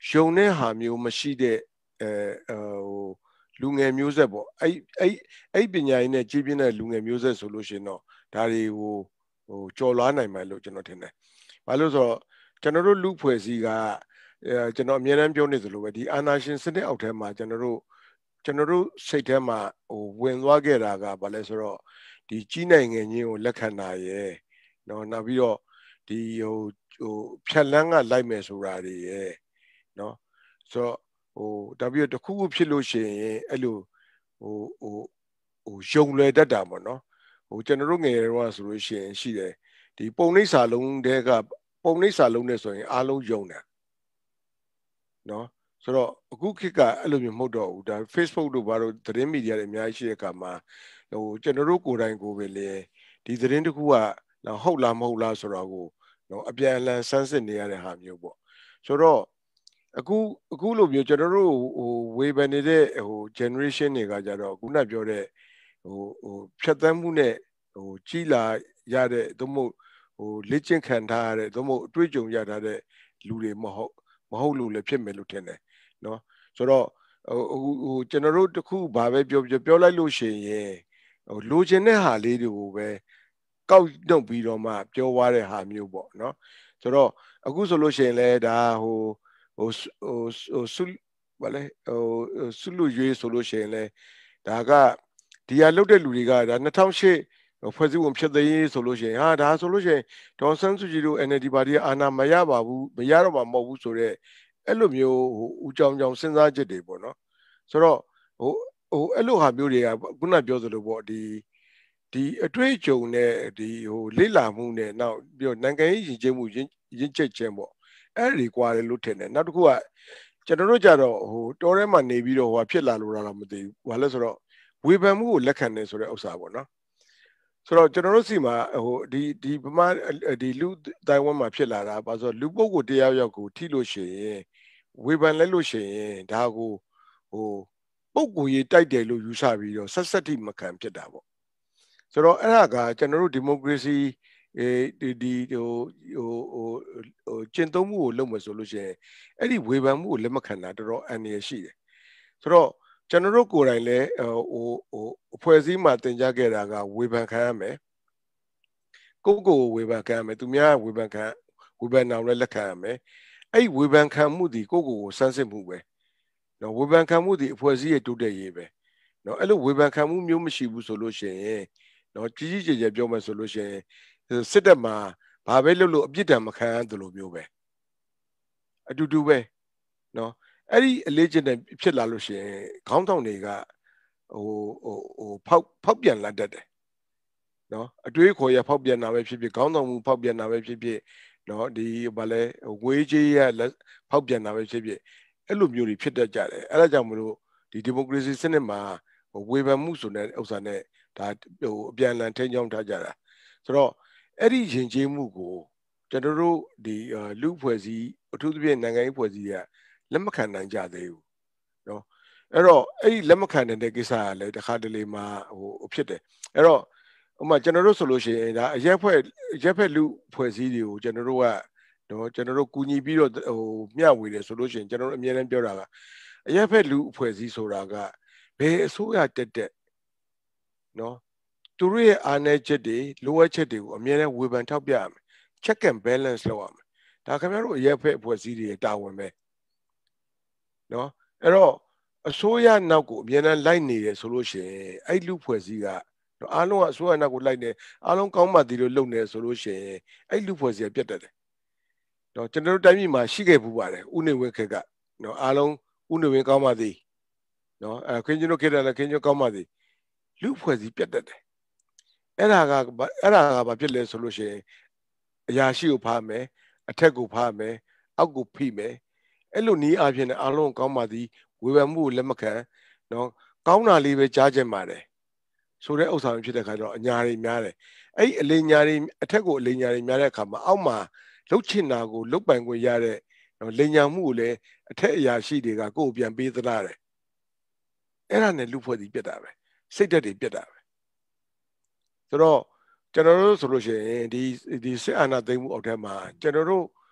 ရှုံတဲ့ဟာမျိုးမရှိတဲ့အဲဟိုလူငယ်မျိုးဆက်ပေါ့အဲ့အဲ့အဲ့ပညာရေးနဲ့ကြီးပြင်းတဲ့လူငယ်မျိုးဆက်ဆိုလို့ရှိရင်တော့ဒါတွေကိုဟိုကြော်လွှားနိုင်မယ်လို့ကျွန်တော်ထင်တယ်။ဘာလို့ဆိုတော့ကျွန်တော်တို့လူဖွဲ့စည်းကအဲကျွန်တော်အများအားပြောနေသလိုပဲဒီအာနာရှင်စနစ်အောက်ထဲမှာကျွန်တော်တို့ကျွန်တော်တို့စိတ်ထဲမှာဟိုဝင်သွားခဲ့တာကဘာလဲဆိုတော့ဒီကြီးနိုင်ငံချင်းကိုလက်ခံတာရယ်နော်နောက်ပြီးတော့ဒီဟိုဟိုဖြတ်လန်းကလိုက်မယ်ဆိုတာတွေရယ်နော်ဆိုတော့ဟိုဒါပြီးတော့တခုခုဖြစ်လို့ရှိရင်အဲ့လိုဟိုဟိုဟိုယုံလွယ်တတ်တာပေါ့နော်ဟိုကျွန်တော်တို့ငယ်တော့ဆိုလို့ရှိရင်ရှိတယ်ဒီပုံနှိပ်စာလုံးတဲကပုံနှိပ်စာလုံးနဲ့ဆိုရင်အားလုံးယုံတယ်နော်ဆိုတော့အခုခေတ်ကအဲ့လိုမျိုးမဟုတ်တော့ဘူးဒါ Facebook တို့ဘာလို့သတင်းမီဒီယာတွေအများကြီးရှိတဲ့အခါမှာဟိုကျွန်တော်တို့ကိုယ်တိုင်ကိုပဲလေဒီသတင်းတစ်ခုကဟုတ်လားမဟုတ်လားဆိုတော့ကိုနော်အပြန်အလှန်စမ်းစစ်နေရတဲ့ဟာမျိုးပေါ့ဆိုတော့အခုအခုလိုမျိုးကျွန်တော်တို့ဟိုဝေဖန်နေတဲ့ဟို generation တွေကကြတော့ခုနပြောတဲ့ဟိုဟိုဖြတ်သန်းမှုနဲ့ဟိုကြီးလာရတဲ့သို့မဟုတ်ဟိုလက်ကျင့်ခံထားရတဲ့သို့မဟုတ်အတွေ့အကြုံရထားတဲ့လူတွေမဟုတ်မဟုတ်လို့လည်းဖြစ်မယ်လို့ထင်တယ်နော်ဆိုတော့ဟိုဟိုကျွန်တော်တို့တခုဘာပဲပြောပြောပြောလိုက်လို့ရှိရင်ဟိုလိုချင်တဲ့ဟာလေးတွေကိုပဲကောက်နှုတ်ပြီးတော့မှပြောသွားတဲ့ဟာမျိုးပေါ့နော်ဆိုတော့အခုဆိုလို့ရှိရင်လည်းဒါဟိုဟိုဟိုဟိုဆုဘာလဲဟိုဆုလူရွေးဆိုလို့ရှိရင်လည်းဒါကဒီဟာလုတ်တဲ့လူတွေကဒါ၂၀၀၈ဖွဲ့စည်းပုံဖြစ်သိရေးဆိုလို့ရှိရင်ဟာဒါဆိုလို့ရှိရင်ဒေါ်ဆန်းစုကြည်တို့ N L D ပါတီအာဏာမရပါဘူးမရတော့မှာမဟုတ်ဘူးဆိုတော့အဲ့လိုမျိုးဟိုဦးကြောင်ကြောင်စဉ်းစားချက်တွေပေါ့နော်ဆိုတော့ဟိုဟိုအဲ့လိုဟာမျိုးတွေကခုနပြောသလိုပေါ့ဒီဒီအတွေ့အကြုံနဲ့ဒီဟိုလေ့လာမှုနဲ့နောက်ပြီးတော့နိုင်ငံရေးရည်ကျင်းမှုရင်းရင်းချက်ချင်းပေါ့အဲ့ဒီကွာတယ်လို့ထင်တယ်နောက်တစ်ခုကကျွန်တော်တို့ကြတော့ဟိုတောထဲမှာနေပြီးတော့ဟိုဖြစ်လာလို့တော့မသိဘူးဘာလဲဆိုတော့ဝေဖန်မှုကိုလက်ခံတယ်ဆိုတဲ့ဥစ္စာပေါ့နော်ဆိုတော့ကျွန်တော်တို့စီမှာဟိုဒီဒီဗမာဒီလူတိုင်းဝမ်မှာဖြစ်လာတာဘာလို့ဆိုလူပုဂ္ဂိုလ်တရားရောက်ကိုထိလို့ရှိရင်ဝေဖန်လဲလို့ရှိရင်ဒါကိုဟိုပုဂ္ဂိုလ်ရေးတိုက်တယ်လို့ယူဆပြီးတော့ဆက်ဆက်တိမခံဖြစ်တာပေါ့ဆိုတော့အဲ့ဒါကကျွန်တော်တို့ဒီမိုကရေစီအဲဒီဒီဟိုဟိုဟိုဟိုကျင့်သုံးမှုကိုလုပ်မယ်ဆိုလို့ရှိရင်အဲ့ဒီဝေဖန်မှုကိုလက်မခံတာတော်တော်အန္တရာယ်ရှိတယ်ဆိုတော့ကျွန်တော်တို့ကိုယ်တိုင်လည်းဟိုဟိုအဖွဲ့အစည်းမှာတင်ကြခဲ့တာကဝေဖန်ခံရမယ်ကိုကိုဝေဖန်ခံရမယ်သူများဝေဖန်ခံဝေဖန်အောင်လည်းလက်ခံရမယ်အဲ့ဝေဖန်ခံမှုဒီကိုကိုကိုစမ်းစစ်မှုပဲနော်ဝေဖန်ခံမှုဒီအဖွဲ့အစည်းရဲ့တိုးတက်ရေးပဲနော်အဲ့လိုဝေဖန်ခံမှုမျိုးမရှိဘူးဆိုလို့ရှိရင်နော်ကြီးကြီးကျယ်ကျယ်ပြောမယ်ဆိုလို့ရှိရင်စစ်တပ်မှာဘာပဲလုပ်လို့အပြစ်ဒဏ်မခံရတယ်လို့မျိုးပဲအတူတူပဲနော်အဲ့ဒီအလေးကျင့်တဲ့ဖြစ်လာလို့ရှိရင်ခေါင်းဆောင်တွေကဟိုဟိုဟိုဖောက်ဖောက်ပြန်လာတတ်တယ်နော်အတွေးခေါ်ရဖောက်ပြန်တာပဲဖြစ်ဖြစ်ခေါင်းဆောင်မှုဖောက်ပြန်တာပဲဖြစ်ဖြစ်နော်ဒီဘာလဲဝေးကြီးရဖောက်ပြန်တာပဲဖြစ်ဖြစ်အဲ့လိုမျိုးတွေဖြစ်တတ်ကြတယ်အဲ့ဒါကြောင့်မလို့ဒီဒီမိုကရေစီစနစ်မှာဝေဖန်မှုဆိုတဲ့ဥစ္စာနဲ့ဒါဟိုအပြန်အလှန်ထိန်းချောင်းထားကြတာဆိုတော့အဲ့ဒီယဉ်ကျေးမှုကိုကျွန်တော်တို့ဒီလူဖွဲ့စည်းအထူးသဖြင့်နိုင်ငံရေးဖွဲ့စည်းကလက်မခံနိုင်ကြသေးဘူးနော်အဲ့တော့အဲ့ဒီလက်မခံတဲ့ကိစ္စကလည်းတစ်ခါတလေမှာဟိုဖြစ်တယ်အဲ့တော့ဥပမာကျွန်တော်တို့ဆိုလို့ရှိရင်ဒါအရက်ဖွဲ့ရက်ဖက်လူဖွဲ့စည်းတွေကိုကျွန်တော်တို့ကတော့ကျွန်တော်တို့ကူညီပြီးတော့ဟိုမျှဝေတယ်ဆိုလို့ရှိရင်ကျွန်တော်တို့အများအားပြောတာကအရက်ဖက်လူဖွဲ့စည်းဆိုတာကဘယ်အစိုးရတက်တက်နော်သူတို့ရဲ့အားနည်းချက်တွေလိုအပ်ချက်တွေကိုအများအားဝေဖန်ထောက်ပြရမယ် check and balance လုပ်ရမယ်ဒါခင်ဗျားတို့အရက်ဖက်ဖွဲ့စည်းတွေတာဝန်ပဲနော်အဲ့တော့အစိုးရနောက်ကိုအများအားလိုက်နေတယ်ဆိုလို့ရှိရင်အဲ့လူဖွဲ့စည်းကအားလုံးကအစိုးရနောက်ကိုလိုက်နေအားလုံးကောင်းမှဒီလိုလုပ်နေဆိုလို့ရှိရင်အဲ့လူဖွဲ့စည်းကပြတ်တတ်တယ်နော်ကျွန်တော်တို့တိုင်းပြည်မှာရှိခဲ့ဘူးပါတယ်ဥနေဝင်းခေတ်ကနော်အားလုံးဥနေဝင်းကောင်းပါသည်နော်အဲခင်ဗျားတို့ခေတ်တယ်လည်းခင်ဗျားကောင်းပါသည်လူဖွဲ့စည်းပြတ်တတ်တယ်အဲ့ဒါကအဲ့ဒါကဘာဖြစ်လဲဆိုလို့ရှိရင်အရာရှိကိုဖားမယ်အထက်ကိုဖားမယ်အောက်ကိုဖိမယ်အဲ့လိုနီးအားဖြင့်အားလုံးကောင်းပါသည်ဝေဖန်မှုကိုလက်မခံနော်ကောင်းတာလေးပဲကြားချင်ပါတယ်ဆိုတဲ့ဥစ္စာမျိုးဖြစ်တဲ့ခါကျတော့အညာတွေများတယ်အဲ့ဒီအလေးညာတွေအထက်ကိုအလေးညာတွေများတဲ့အခါမှာအောက်မှာလှုပ်ချင်တာကိုလှုပ်ပိုင်ခွင့်ရတဲ့နော်လိညာမှုကိုလည်းအထက်အရာရှိတွေကကိုယ်ပြန်ပေးသလားတယ်အဲ့ဒါနဲ့လူဖွဲ့စည်းပြတ်တာပဲစိတ်ဓာတ်တွေပြတ်တာပဲဆိုတော့ကျွန်တော်တို့ဆိုလို့ရှိရင်ဒီဒီစစ်အာဏာသိမ်းမှုအောက်ထဲမှာကျွန်တော်တို့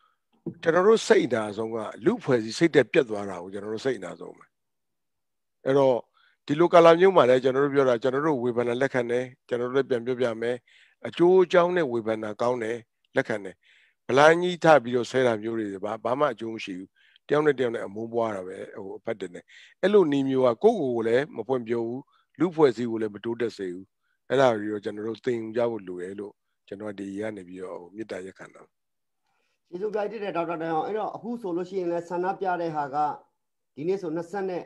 ကျွန်တော်တို့စိတ်နာဆုံးကလူဖွဲ့စီစိတ်တက်ပြတ်သွားတာကိုကျွန်တော်တို့စိတ်နာဆုံးပဲအဲ့တော့ဒီလိုကာလမျိုးမှာလည်းကျွန်တော်တို့ပြောတာကျွန်တော်တို့ဝေဖန်လက်ခံတယ်ကျွန်တော်တို့လည်းပြန်ပြောပြမယ်အကျိုးအကြောင်းနဲ့ဝေဖန်တာကောင်းတယ်လက်ခံတယ်ဗလိုင်းကြီးထပြီးတော့ဆဲတာမျိုးတွေဘာဘာမှအကျိုးမရှိဘူးတယောက်နဲ့တယောက်နဲ့အမုန်းပွားတာပဲဟိုအဖက်တင်တယ်အဲ့လိုနီးမျိုးကကိုယ့်ကိုယ်ကိုလည်းမဖွင့်ပြောဘူးလူဖွဲ့စီကိုလည်းမတိုးတက်စေဘူးအဲ့ဒါတွေတော့ကျွန်တော်တို့သင်ကြဖို့လိုတယ်လို့ကျွန်တော်ဒီကနေပြီးတော့မေတ္တာရက်ခံတာကျေးဇူးပြတဲ့ဒေါက်တာတန်အောင်အဲ့တော့အခုဆိုလို့ရှိရင်လည်းဆန္ဒပြတဲ့ဟာကဒီနေ့ဆို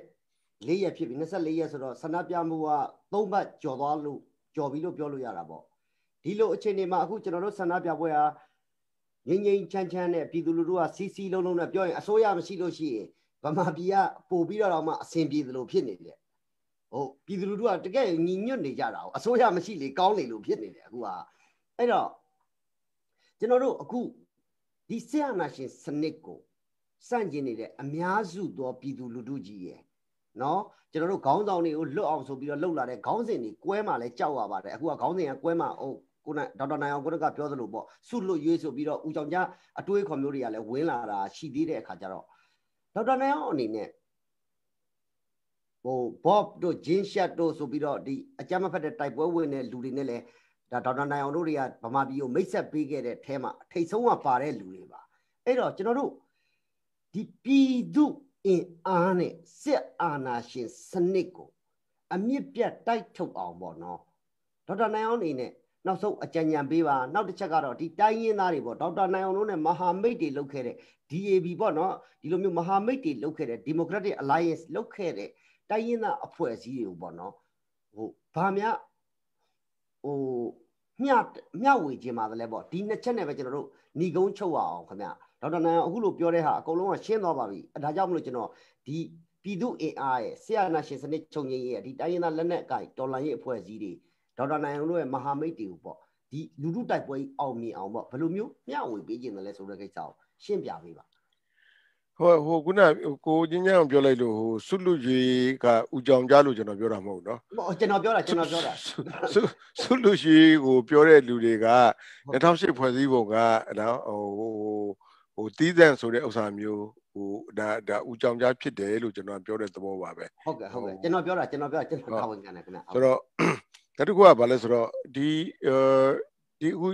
24ရက်ဖြစ်ပြီ24ရက်ဆိုတော့ဆန္ဒပြမှုကသုံးပတ်ကျော်သွားလို့ကျော်ပြီလို့ပြောလို့ရတာပေါ့ဒီလိုအခြေအနေမှာအခုကျွန်တော်တို့ဆန္ဒပြပွဲဟာငိမ့်ငိမ့်ချမ်းချမ်းနဲ့ပြည်သူလူထုကစီစီလုံးလုံးနဲ့ပြောရင်အစိုးရမရှိလို့ရှိရင်ဗမာပြည်ကပို့ပြီးတော့မှအဆင်ပြေသလိုဖြစ်နေတယ်ဟုတ်ပြည်သူလူထုကတကယ်ညီညွတ်နေကြတာအစိုးရမရှိလေကောင်းနေလို့ဖြစ်နေတယ်အခုကအဲ့တော့ကျွန်တော်တို့အခုဒီဆရာနာရှင်စနစ်ကိုစန့်ကျင်နေတဲ့အများစုသောပြည်သူလူထုကြီးရယ်နော်ကျွန်တော်တို့ခေါင်းဆောင်တွေကိုလွတ်အောင်ဆိုပြီးတော့လှုပ်လာတဲ့ခေါင်းစဉ်တွေကွဲမှလည်းကြောက်ရပါတယ်အခုကခေါင်းစဉ်ကကွဲမှဟုတ်ကိုဒေါက်တာနိုင်အောင်ကိုကပြောသလိုပေါ့ဆုလွတ်ရွေးဆိုပြီးတော့ဦးကြောင့်ကြားအတွေးခေါ်မျိုးတွေကလည်းဝင်လာတာရှိသေးတဲ့အခါကျတော့ဒေါက်တာနိုင်အောင်အနေနဲ့ဟိုဘော့တို့ဂျင်းရှက်တို့ဆိုပြီးတော့ဒီအကြမ်းမဖက်တဲ့တိုက်ပွဲဝင်တဲ့လူတွေနဲ့လည်းဒါဒေါက်တာနိုင်အောင်တို့တွေကဗမာပြည်ကိုမိတ်ဆက်ပေးခဲ့တဲ့အဲမှာထိတ်ဆုံးကပါတဲ့လူတွေပါအဲ့တော့ကျွန်တော်တို့ဒီပြည်သူအင်အားနဲ့စစ်အာဏာရှင်စနစ်ကိုအမြင့်ပြတ်တိုက်ထုတ်အောင်ပေါ့နော်ဒေါက်တာနိုင်အောင်အနေနဲ့နောက်ဆုံးအကြံဉာဏ်ပေးပါနောက်တစ်ချက်ကတော့ဒီတိုင်းရင်းသားတွေပေါ့ဒေါက်တာနိုင်အောင်တို့နဲ့မဟာမိတ်တွေလုပ်ခဲ့တဲ့ D A B ပေါ့နော်ဒီလိုမျိုးမဟာမိတ်တွေလုပ်ခဲ့တဲ့ Democratic Alliance လုပ်ခဲ့တဲ့တိုင်းရင်းသားအဖွဲ့အစည်းတွေကိုပေါ့နော်ဟိုဘာများဟိုမျှမျှဝေခြင်းပါလဲပေါ့ဒီနှစ်ချက်နဲ့ပဲကျွန်တော်တို့ညီကုန်းချုပ်အောင်ခင်ဗျဒေါက်တာနိုင်အောင်အခုလိုပြောတဲ့ဟာအကုန်လုံးကရှင်းသွားပါပြီအဲဒါကြောင့်မလို့ကျွန်တော်ဒီပြည်သူအင်အားရဲ့ဆရာနာရှင်စနစ်ချုပ်ငြိမ်းရဲ့ဒီတိုင်းရင်းသားလက်နက်ကိုင်တော်လှန်ရေးအဖွဲ့အစည်းတွေဒေါက်တာနိုင်အောင်တို့ရဲ့မဟာမိတ်တွေကိုပေါ့ဒီလူထုတိုက်ပွဲအောင်မြင်အောင်ပေါ့ဘယ်လိုမျိုးမျှဝေပေးခြင်းလဲဆိုတဲ့ကိစ္စကိုရှင်းပြပေးပါဟိုဟိုခုနကိုချင်းချမ်းပြောလိုက်လို့ဟိုစွလူကြီးကဦးကြောင်ကြားလို့ကျွန်တော်ပြောတာမဟုတ်နော်ဟုတ်ကျွန်တော်ပြောတာကျွန်တော်ပြောတာစွလူကြီးကိုပြောတဲ့လူတွေက၂၀၀၈ဖွဲ့စည်းပုံကနော်ဟိုဟိုတီးသန့်ဆိုတဲ့ဥစ္စာမျိုးဟိုဒါဒါဦးကြောင်ကြားဖြစ်တယ်လို့ကျွန်တော်ပြောတဲ့သဘောပါပဲဟုတ်ကဲ့ဟုတ်ကဲ့ကျွန်တော်ပြောတာကျွန်တော်ပြောတာကျွန်တော်တာဝန်ခံတယ်ခင်ဗျဆိုတော့နောက်တစ်ခုကဘာလဲဆိုတော့ဒီအဲဒီအခု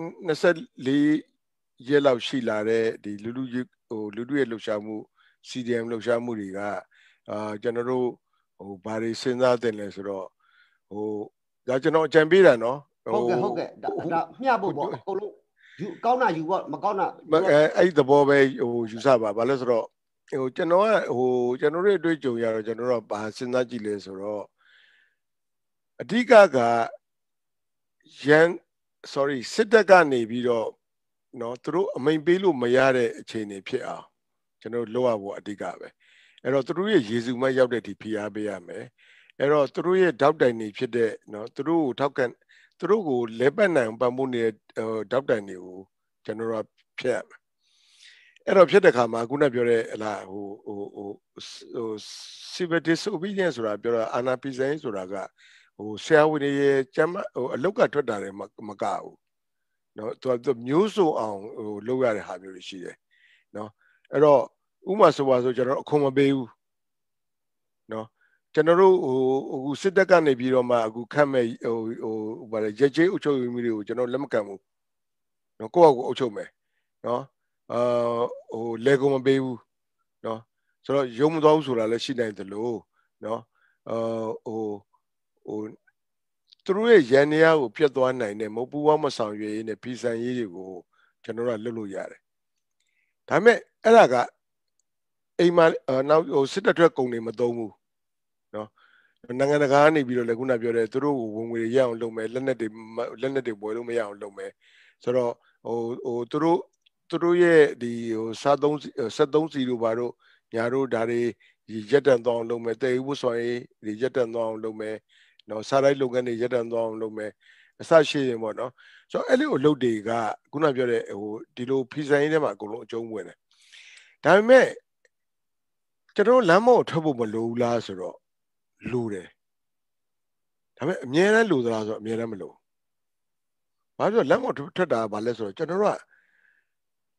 24ရက်လောက်ရှိလာတဲ့ဒီလူလူဟိုလူလူရဲ့လှုပ်ရှားမှု C D M လှုပ်ရှားမှုတွေကအာကျွန်တော်တို့ဟိုဘာတွေစဉ်းစားတင်လဲဆိုတော့ဟိုဒါကျွန်တော်အကြံပေးတာနော်ဟုတ်ကဲ့ဟုတ်ကဲ့ဒါမျှဖို့ပေါ့အကုန်လုံးယူကောင်းတာယူပေါ့မကောင်းတာအဲအဲ့သဘောပဲဟိုယူဆပါဘာလဲဆိုတော့ဟိုကျွန်တော်ကဟိုကျွန်တော်တို့အတွေ့အကြုံရတော့ကျွန်တော်တို့ဘာစဉ်းစားကြည့်လဲဆိုတော့အဓိကကရန် sorry စစ်တပ်ကနေပြီးတော့နော်သူတို့အမိန်ပေးလို့မရတဲ့အခြေအနေဖြစ်အောင်ကျွန်တော်တို့လောက်ရဖို့အဓိကပဲအဲ့တော့သူတို့ရဲ့ရေစုမှရောက်တဲ့ဒီဖိအားပေးရမယ်အဲ့တော့သူတို့ရဲ့ထောက်တိုင်နေဖြစ်တဲ့နော်သူတို့ကိုထောက်ကန်သူတို့ကိုလဲပတ်နိုင်ပံ့ပိုးနေတဲ့ထောက်တိုင်တွေကိုကျွန်တော်တို့ဖျက်ရမယ်အဲ့တော့ဖြစ်တဲ့ခါမှာခုနပြောတဲ့ဟလာဟိုဟိုဟိုဟို civil disobedience ဆိုတာပြောတာအာဏာဖီဆိုင်ဆိုတာကဟိုဆရာဝန်တွေရဲ့ကျမ်းဟိုအလောက်ကထွက်တာလည်းမကဘူးနော်သူကမျိုးစုံအောင်ဟိုလုပ်ရတဲ့ဟာမျိုးတွေရှိတယ်နော်အဲ့တော့ဥမာဆိုပါဆိုကျွန်တော်အခွန်မပေးဘူးနော်ကျွန်တော်တို့ဟိုအခုစစ်တပ်ကနေပြီးတော့မှအခုခတ်မဲ့ဟိုဟိုဗါလဲရက်ကျေးအုပ်ချုပ်ရေးမှုတွေကိုကျွန်တော်လက်မခံဘူးနော်ကိုယ့်အကူအုပ်ချုပ်မယ်နော်အာဟိုလေကုန်မပေးဘူးနော်ဆိုတော့ရုံမသွားဘူးဆိုတာလည်းရှိနိုင်တယ်လို့နော်အာဟိုဟိုသူတို့ရဲ့ရန်နေရကိုပြတ်သွားနိုင်တဲ့မပူဝမဆောင်ရွေးရေးနဲ့ပြည်စံရေးတွေကိုကျွန်တော်တို့ကလွတ်လို့ရတယ်ဒါပေမဲ့အဲ့ဒါကအိမ်မှာနောက်ဟိုစစ်တပ်ထွက်ကုန်တွေမသုံးဘူးနော်နိုင်ငံတကာကနေပြီးတော့လည်းခုနပြောတဲ့သူတို့ကိုဝင်ငွေရအောင်လုပ်မယ်လက်နက်တွေလက်နက်တွေပွဲလို့မရအောင်လုပ်မယ်ဆိုတော့ဟိုဟိုသူတို့သူတို့ရဲ့ဒီဟိုစားသုံးဆက်သုံးစီတို့ဘာတို့ညာတို့ဒါတွေရက်တန်သွားအောင်လုပ်မယ်တေဝှဆောင်ရေးဒီရက်တန်သွားအောင်လုပ်မယ်နော်စားလိုက်လုပ်ငန်းတွေရက်တန်သွားအောင်လုပ်မယ်အစရှိရင်ပေါ့နော်ဆိုတော့အဲ့လိုအလုပ်တွေကခုနပြောတဲ့ဟိုဒီလိုဖီဆိုင်ရေးထဲမှာအကုန်လုံးအကျုံးဝင်တယ်ဒါပေမဲ့ကျွန်တော်လမ်းမောက်ထွက်ဖို့မလိုဘူးလားဆိုတော့လိုတယ်ဒါပေမဲ့အမြဲတမ်းလိုသလားဆိုတော့အမြဲတမ်းမလိုဘာလို့လမ်းမောက်ထွက်တာဘာလဲဆိုတော့ကျွန်တော်တို့က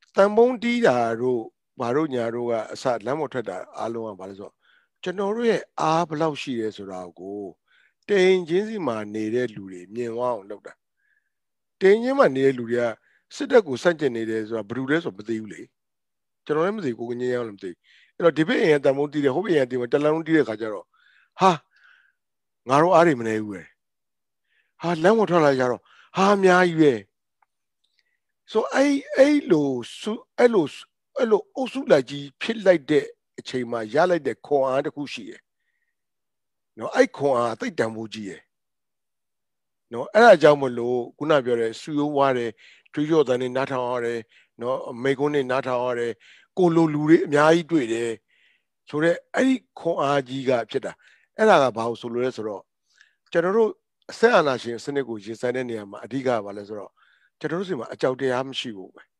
တန်ပုံးတီးတာတို့ဘာတို့ညာတို့ကအစလမ်းမထွက်တာအားလုံးကဘာလဲဆိုတော့ကျွန်တော်တို့ရဲ့အားဘယ်လောက်ရှိရဲဆိုတာကိုတိမ်ချင်းစီမှာနေတဲ့လူတွေမြင်သွားအောင်လုပ်တာတိမ်ချင်းမှာနေတဲ့လူတွေကစစ်တပ်ကိုစန့်ကျင်နေတယ်ဆိုတာဘယ်သူလဲဆိုမသိဘူးလေကျွန်တော်လည်းမသိကိုကငင်းရအောင်လည်းမသိအဲ့တော့ဒီဘက်အိမ်ကတန်ပုံးတီးတယ်ဟိုဘက်အိမ်ကတီးတယ်တလန်းလုံးတီးတဲ့ခါကျတော့ဟာငါတို့အားတွေမနေဘူးပဲဟာလမ်းမထွက်လာကြတော့ဟာအများကြီးပဲဆိုအဲ့အဲ့လိုစုအဲ့လိုအဲ့လိုအုပ်စုလိုက်ကြီးဖြစ်လိုက်တဲ့အချိန်မှာရလိုက်တဲ့ခွန်အားတစ်ခုရှိတယ်နော်အဲ့ခွန်အားသိတန်ဖို့ကြီးရယ်နော်အဲ့ဒါကြောင့်မလို့ခုနပြောတဲ့စူယုံဝါတယ်တွေးကြောတန်နေနားထောင်ရတယ်နော်မိကုန်းနေနားထောင်ရတယ်ကိုလိုလူတွေအများကြီးတွေ့တယ်ဆိုတော့အဲ့ဒီခွန်အားကြီးကဖြစ်တာအဲ့ဒါကဘာလို့ဆိုလို့လဲဆိုတော့ကျွန်တော်တို့အဆက်အာဏာရှင်စနစ်ကိုရင်ဆိုင်တဲ့နေရာမှာအဓိကဘာလဲဆိုတော့ကျွန်တော်တို့စီမှာအကြောက်တရားမရှိဘူးပဲ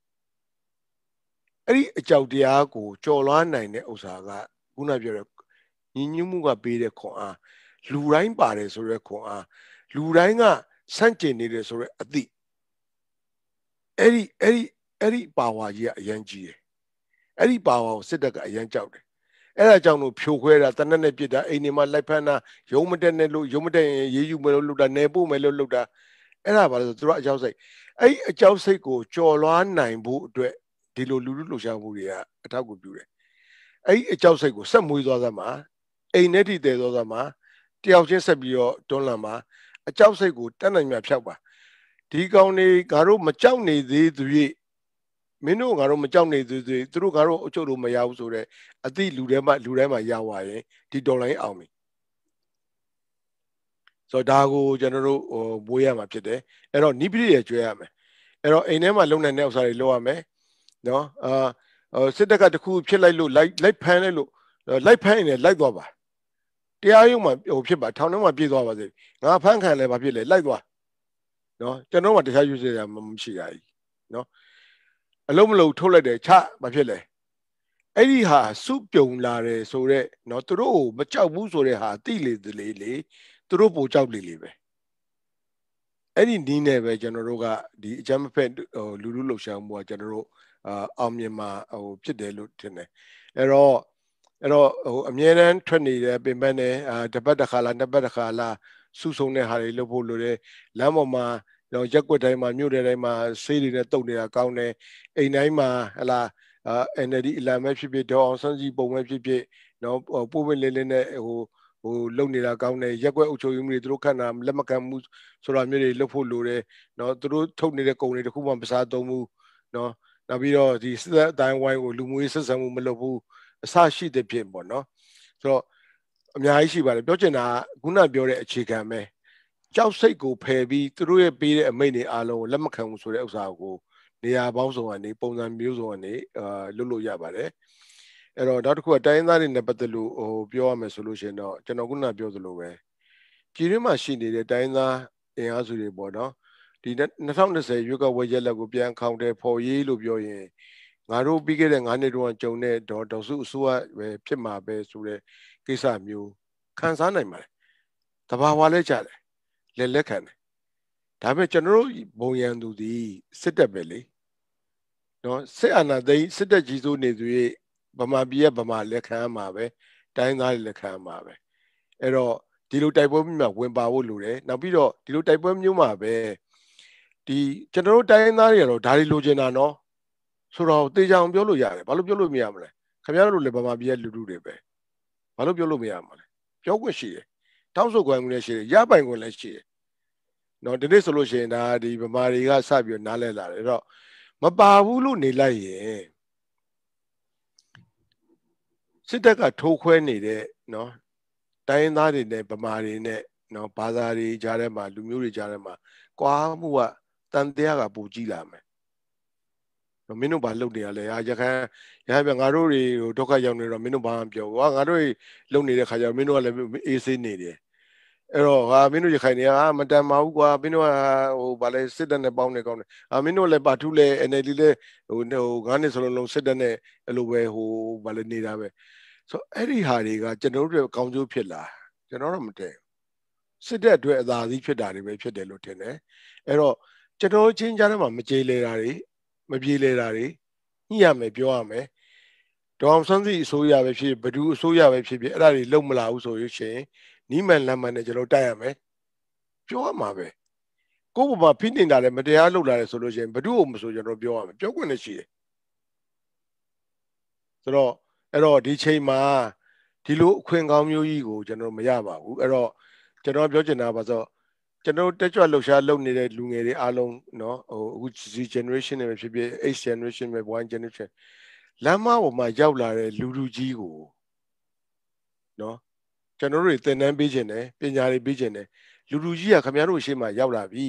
အဲ့ဒီအကြောက်တရားကိုကြော်လွှားနိုင်တဲ့ဥစ္စာကခုနပြောတဲ့ညီညွတ်မှုကပေးတဲ့ခွန်အားလူတိုင်းပါတယ်ဆိုတဲ့ခွန်အားလူတိုင်းကစန့်ကျင်နေတယ်ဆိုတဲ့အသည့်အဲ့ဒီအဲ့ဒီအဲ့ဒီပါဝါကြီးကအရန်ကြီးတယ်အဲ့ဒီပါဝါကိုစစ်တပ်ကအရန်ကြောက်တယ်အဲ့ဒါကြောင့်လို့ဖြိုခွဲတာတနက်နဲ့ပြစ်တာအိမ်တွေမှာလိုက်ဖမ်းတာရုံးမတက်နဲ့လို့ရုံးမတက်ရင်ရေးယူမယ်လို့လုပ်တာနေပို့မယ်လို့လုပ်တာအဲ့ဒါပါလို့ဆိုသူတို့အကြောက်စိတ်အဲ့ဒီအကြောက်စိတ်ကိုကြော်လွှားနိုင်ဖို့အတွက်ဒီလိုလူလူလှုပ်ရှားမှုတွေကအထောက်အကူပြုတယ်အဲ့ဒီအကြောက်စိတ်ကိုဆက်မွေးသွားသမှာအိမ်နဲ့တည်တယ်သွားသမှာတယောက်ချင်းဆက်ပြီးတော့တွန်းလှန်မှာအကြောက်စိတ်ကိုတတ်နိုင်မြဖြောက်ပါဒီကောင်တွေငါတို့မကြောက်နေသေးသူ၍မင်းတို့ငါတို့မကြောက်နေသေးသေးသူတို့ငါတို့အချုပ်လို့မရဘူးဆိုတော့အသည့်လူထဲမှာလူထဲမှာရသွားရင်ဒီတော်လိုင်းအောင်ပြီဆိုတော့ဒါကိုကျွန်တော်တို့ဟိုမွေးရမှာဖြစ်တယ်အဲ့တော့နိပိရိယကျွဲရမယ်အဲ့တော့အိမ်ထဲမှာလုံနေတဲ့ဥစ္စာတွေလုပ်ရမယ်နော်အာစစ်တပ်ကတခုဖြစ်လိုက်လို့လိုက်လိုက်ဖမ်းလိုက်လို့လိုက်ဖမ်းရင်လည်းလိုက်သွားပါတရားရုံးမှာဟိုဖြစ်ပါထောင်ထဲမှာပြေးသွားပါစေငါဖမ်းခံလဲဘာဖြစ်လဲလိုက်သွားနော်ကျွန်တော်မှတခြားရွေးစရာမရှိရဘူးနော်အလုံးမလုံးထုတ်လိုက်တယ်ချဘာဖြစ်လဲအဲ့ဒီဟာစုပြုံလာတယ်ဆိုတော့နော်သူတို့မကြောက်ဘူးဆိုတဲ့ဟာတိလေတလေလေသူတို့ပိုကြောက်လေလေပဲအဲ့ဒီနီးနဲ့ပဲကျွန်တော်တို့ကဒီအကြမ်းမဖက်ဟိုလူလူလှုပ်ရှားမှုကကျွန်တော်တို့အာအောင်မြင်မှာဟိုဖြစ်တယ်လို့ထင်တယ်အဲ့တော့အဲ့တော့ဟိုအမြဲတမ်းထွက်နေတယ်ပင်ပန်းနေအာတစ်ပတ်တစ်ခါလားနှစ်ပတ်တစ်ခါလားစုဆုံတဲ့ဟာတွေလုပ်ဖို့လိုတယ်လမ်းပေါ်မှာတော့ရက်ွက်တိုင်းမှာမြို့တွေတိုင်းမှာဆေးတွေနဲ့တုတ်နေတာကောင်းတယ်အိမ်တိုင်းမှာဟလာအာ N L D အလံမဲ့ဖြစ်ဖြစ်တော့အောင်ဆန်းစီပုံမဲ့ဖြစ်ဖြစ်နော်ပို့ပွင့်လေးလေးနဲ့ဟိုဟိုလုံနေတာကောင်းတယ်ရက်ွက်အုပ်ချုပ်ရေးမှုတွေသူတို့ခန့်တာလက်မခံမှုဆိုတာမျိုးတွေလုပ်ဖို့လိုတယ်နော်သူတို့ထုတ်နေတဲ့ကုန်တွေတခုမှမစားသုံးဘူးနော်နောက်ပြီးတော့ဒီစစ်တပ်အတိုင်းဝိုင်းကိုလူမှုရေးဆက်ဆံမှုမလုပ်ဘူးအဆရှိတဲ့ဖြစ်ပေါ့နော်ဆိုတော့အများကြီးရှိပါတယ်ပြောချင်တာကခုနပြောတဲ့အခြေခံပဲကြောက်စိတ်ကိုဖယ်ပြီးသူတို့ရဲ့ပေးတဲ့အမိန့်တွေအားလုံးကိုလက်မခံဘူးဆိုတဲ့ဥစ္စာကိုနေရာပေါင်းစုံကနေပုံစံမျိုးစုံကနေအာလွတ်လို့ရပါတယ်အဲ့တော့နောက်တစ်ခုကတိုင်းရင်းသားတွေနဲ့ပတ်သက်လို့ဟိုပြောရမယ်ဆိုလို့ရှိရင်တော့ကျွန်တော်ခုနပြောသလိုပဲပြည်တွင်းမှာရှိနေတဲ့တိုင်းရင်းသားအင်အားစုတွေပေါ့နော်ဒီ၂၀၂၀ရွေးကောက်ပွဲရက်လက်ကိုပြန်ခေါင်းတဲ့ဖော်ရေးလို့ပြောရင်ငါတို့ပြီးခဲ့တဲ့၅နှစ်တုန်းကကြုံတဲ့ဒေါ်ဒေါ်စုအစိုးရပဲဖြစ်မှာပဲဆိုတဲ့ကိစ္စမျိုးခံစားနိုင်ပါတယ်တဘာဝလဲကြတယ်လက်လက်ခံတယ်ဒါပေမဲ့ကျွန်တော်တို့ဘုံရန်သူဒီစစ်တပ်ပဲလေနော်စစ်အာဏာသိမ်းစစ်တပ်ကြီးစိုးနေသူရဲ့ဗမာပြည်ကဗမာလက်ခံမှာပဲတိုင်းသားတွေလက်ခံမှာပဲအဲ့တော့ဒီလိုတိုက်ပွဲမျိုးမှာဝင်ပါဖို့လိုတယ်နောက်ပြီးတော့ဒီလိုတိုက်ပွဲမျိုးမှာပဲဒီကျွန်တော်တို့တိုင်းသားတွေကတော့ဒါတွေလိုချင်တာနော်ဆိုတော့တေချာအောင်ပြောလို့ရတယ်ဘာလို့ပြောလို့မရမလဲခင်ဗျားတို့လည်းဗမာပြည်ရဲ့လူလူတွေပဲဘာလို့ပြောလို့မရမလဲပြောခွင့်ရှိတယ်တောင်းဆိုခွင့်လည်းရှိတယ်ရပိုင်ခွင့်လည်းရှိတယ်နော်ဒီနေ့ဆိုလို့ရှိရင်ဒါဒီဗမာတွေကစပြီးနားလဲလာတယ်အဲ့တော့မပါဘူးလို့နေလိုက်ရင်စစ်တပ်ကထိုးခွဲနေတဲ့နော်တိုင်းရင်းသားတွေနဲ့ဗမာတွေနဲ့နော်ဘာသာတွေကြားထဲမှာလူမျိုးတွေကြားထဲမှာကွာမှုကတန်တရားကပူကြည့်လာမယ်မင်းတို့ဘာလုပ်နေရလဲဟာရခိုင်ရဟန်းငါတို့တွေဟိုဒုက္ခရောက်နေတော့မင်းတို့ဘာမှမပြောဘူးဟာငါတို့လုံနေတဲ့ခါကျတော့မင်းတို့ကလည်းအေးဆေးနေတယ်အဲ့တော့ဟာမင်းတို့ရခိုင်တွေကဟာမတန်ပါဘူးကွာမင်းတို့ကဟိုဗာလဲစစ်တပ်နဲ့ပေါင်းနေကောင်းတယ်ဟာမင်းတို့လည်းပါထုလဲ N L D လဲဟိုဟိုငါးနှစ်စလုံးလုံးစစ်တပ်နဲ့အဲ့လိုပဲဟိုဗာလဲနေတာပဲဆိုအဲ့ဒီဟာတွေကကျွန်တော်တို့ကောင်းကျိုးဖြစ်လာကျွန်တော်တော့မတည့်စစ်တပ်အတွက်အသာစီးဖြစ်တာတွေပဲဖြစ်တယ်လို့ထင်တယ်အဲ့တော့ကျွန်တော်ချင်းကြားထဲမှာမကြေလေတာတွေမပြေလေတာတွေညှိရမယ်ပြောရမယ်ဒေါအောင်ဆန်းစုကြည်အစိုးရပဲဖြစ်ဘဒူအစိုးရပဲဖြစ်ဖြစ်အဲ့ဒါတွေလုံမလာဘူးဆိုလို့ရှိရင်နီးမှန်လမ်းမှန်နဲ့ကျွန်တော်တိုက်ရမယ်ပြောရမှာပဲကိုယ့်ဘဝဖိနေတာလည်းမတရားလုပ်လာတယ်ဆိုလို့ရှိရင်ဘဒူကိုမဆိုကျွန်တော်ပြောရမယ်ပြောခွင့်လည်းရှိတယ်ဆိုတော့အဲ့တော့ဒီချိန်မှာဒီလိုအခွင့်ကောင်းမျိုးကြီးကိုကျွန်တော်မရပါဘူးအဲ့တော့ကျွန်တော်ပြောချင်တာပါဆိုကျွန်တော်တက်ကြွလှုပ်ရှားလုပ်နေတဲ့လူငယ်တွေအားလုံးเนาะဟိုအခု Z generation တွေဖြစ်ဖြစ် H generation ပဲ Y generation လမ်းမပေါ်မှာရောက်လာတဲ့လူလူကြီးကိုเนาะကျွန်တော်တို့သင်တန်းပေးခြင်းတယ်ပညာတွေပေးခြင်းတယ်လူလူကြီးကခင်ဗျားတို့ရှေ့မှာရောက်လာပြီ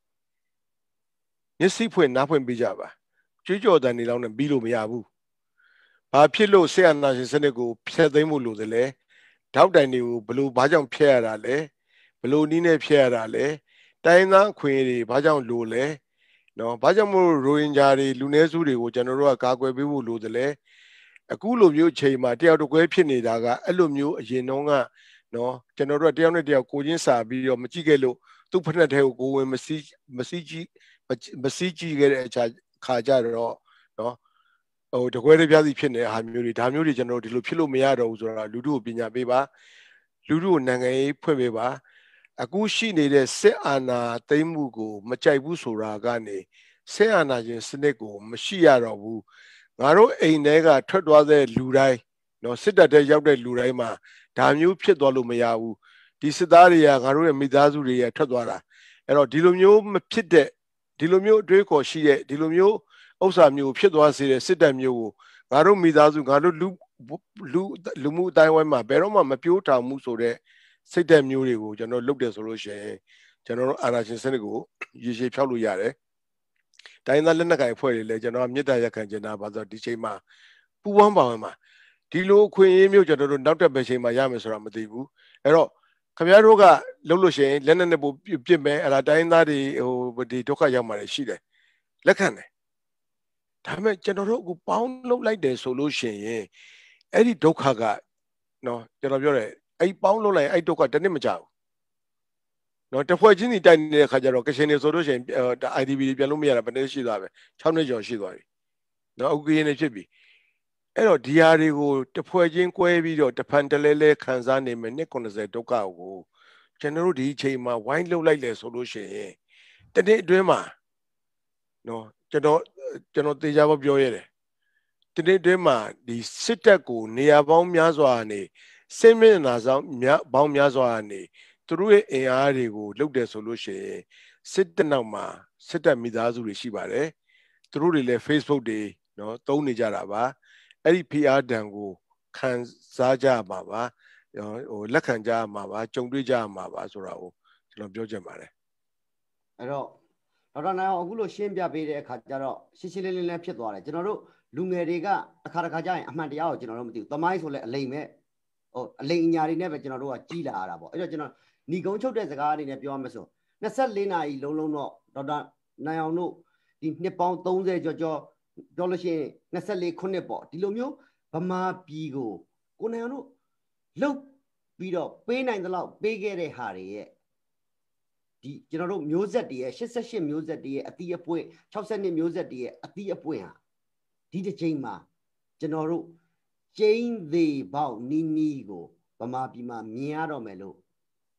မျက်စိဖွင့်နားဖွင့်ပေးကြပါကြွေးကြော်တန်နေလောက်နဲ့ပြီးလို့မရဘူးဘာဖြစ်လို့ဆရာနာရှင်စနစ်ကိုဖျက်သိမ်းမှုလို့လဲထောက်တိုင်တွေကိုဘလို့ဘာကြောင့်ဖျက်ရတာလဲဘလို့နီးနဲ့ဖျက်ရတာလဲတိုင်းသားခွင်တွေဘာကြောင့်လို့လဲနော်ဘာကြောင့်မို့ရိုဟင်ဂျာတွေလူနည်းစုတွေကိုကျွန်တော်တို့ကကာကွယ်ပေးဖို့လို့လဲအခုလိုမျိုးချိန်မှာတယောက်တစ်ခွဲဖြစ်နေတာကအဲ့လိုမျိုးအရင်တော့ကနော်ကျွန်တော်တို့ကတယောက်နဲ့တယောက်ကိုချင်းစာပြီးတော့မကြည့်ခဲ့လို့သူ့ဖက်နဲ့တဲ့ကိုကိုဝင်မစီးမစီးကြည့်မစီးကြည့်ခဲ့တဲ့အခါခါကြတော့နော်ဟိုတကွဲတပြားစီဖြစ်နေတဲ့ဟာမျိုးတွေဒါမျိုးတွေကျွန်တော်တို့ဒီလိုဖြစ်လို့မရတော့ဘူးဆိုတာလူတို့ကိုပညာပေးပါလူတို့ကိုနိုင်ငံရေးဖွင့်ပေးပါအခုရှိနေတဲ့စစ်အာဏာသိမ်းမှုကိုမကြိုက်ဘူးဆိုတာကနေစစ်အာဏာရှင်စနစ်ကိုမရှိရတော့ဘူးငါတို့အိမ်ထဲကထွက်သွားတဲ့လူတိုင်းနော်စစ်တပ်ထဲရောက်တဲ့လူတိုင်းမှာဒါမျိုးဖြစ်သွားလို့မရဘူးဒီစစ်သားတွေကငါတို့ရဲ့မိသားစုတွေကထွက်သွားတာအဲ့တော့ဒီလိုမျိုးမဖြစ်တဲ့ဒီလိုမျိုးအတွေးခေါ်ရှိတဲ့ဒီလိုမျိုးဥစ္စာမျိုးဖြစ်သွားစေတဲ့စစ်တပ်မျိုးကိုငါတို့မိသားစုငါတို့လူလူလူမှုအတိုင်းဝိုင်းမှာဘယ်တော့မှမပြိုးထောင်မှုဆိုတဲ့စိတ်ဓာတ်မျိုးတွေကိုကျွန်တော်လုပ်တယ်ဆိုလို့ရှိရင်ကျွန်တော်တို့အာဏာရှင်စနစ်ကိုရေရှည်ဖြောက်လို့ရတယ်။တိုင်းသားလက်နက်ကိုင်အဖွဲ့တွေလည်းကျွန်တော်မြစ်တာရက်ခံကျင်တာပါဆိုတော့ဒီချိန်မှာပူပေါင်းပါဝင်မှာဒီလိုအခွင့်အရေးမျိုးကျွန်တော်တို့နောက်တက်ပဲချိန်မှာရမယ်ဆိုတာမသိဘူး။အဲ့တော့ခင်ဗျားတို့ကလုပ်လို့ရှိရင်လက်နက်နဲ့ပို့ပြစ်မယ်အဲ့ဒါတိုင်းသားတွေဟိုဒီဒုက္ခရောက်မှာရှိတယ်။လက်ခံတယ်။ဒါပေမဲ့ကျွန်တော်တို့အခုပေါင်းလုပ်လိုက်တယ်ဆိုလို့ရှိရင်အဲ့ဒီဒုက္ခကနော်ကျွန်တော်ပြောတယ်အဲ့ပေါင်းလုံးလိုက်အဲ့ဒုက္ခတနစ်မကြဘူးနော်တဖွဲ့ချင်းစီတိုက်နေတဲ့ခါကျတော့ကရှင်နေဆိုလို့ရှိရင် I D P တွေပြန်လို့မရတာဘယ်နှစ်ရှိသွားပဲ၆နှစ်ကျော်ရှိသွားပြီနော်အခုကရင်နေဖြစ်ပြီအဲ့တော့ဒီဟာတွေကိုတဖွဲ့ချင်းကွဲပြီးတော့တဖန်တလဲလဲခံစားနေမယ်နှစ်90ဒုက္ခကိုကျွန်တော်တို့ဒီအချိန်မှာဝိုင်းလှုပ်လိုက်လေဆိုလို့ရှိရင်တနေ့အတွင်းမှာနော်ကျွန်တော်ကျွန်တော်သေချာဖို့ပြောရတယ်တနေ့အတွင်းမှာဒီစစ်တပ်ကိုနေရာပေါင်းများစွာနေစိတ်မျက်နှာဆောင်များပေါင်းများစွာနေသူတို့ရဲ့အင်အားတွေကိုလုပ်တယ်ဆိုလို့ရှိရင်စစ်တပ်နောက်မှာစစ်တပ်မိသားစုတွေရှိပါတယ်သူတို့တွေလည်း Facebook တွေနော်သုံးနေကြတာပါအဲ့ဒီ P R တန်ကိုခံစားကြမှာပါဟိုလက်ခံကြမှာပါကြုံတွေ့ကြမှာပါဆိုတာကိုကျွန်တော်ပြောချင်ပါတယ်အဲ့တော့ဒေါက်တာနိုင်အောင်အခုလိုရှင်းပြပေးတဲ့အခါကျတော့ရှင်းရှင်းလင်းလင်းလည်းဖြစ်သွားတယ်ကျွန်တော်တို့လူငယ်တွေကအခါတစ်ခါကျရင်အမှန်တရားကိုကျွန်တော်တို့မသိဘူးသမိုင်းဆိုလဲအလိမ်မဲ့ဟိုအလိမ်အညာတွေနဲ့ပဲကျွန်တော်တို့ကကြီးလာရတာပေါ့အဲ့တော့ကျွန်တော်ညီကုန်းချုပ်တဲ့စကားအနေနဲ့ပြောရမယ်ဆို24နာရီလုံးလုံးတော့ဒေါက်တာနိုင်အောင်တို့ဒီနှစ်ပေါင်း30ကျော်ကျော်ပြောလို့ရှိရင်24ခုနှစ်ပေါ့ဒီလိုမျိုးဗမာပြည်ကိုကိုနိုင်အောင်တို့လှုပ်ပြီးတော့ပေးနိုင်သလောက်ပေးခဲ့တဲ့ဟာတွေရဲ့ဒီကျွန်တော်တို့မျိုးဆက်တွေရဲ့88မျိုးဆက်တွေရဲ့အတိအပွင့်62မျိုးဆက်တွေရဲ့အတိအပွင့်ဟာဒီတစ်ချိန်မှာကျွန်တော်တို့ကျင်းသေးပေါက်နီးနီးကိုဗမာပြည်မှာမြင်ရတော့မယ်လို့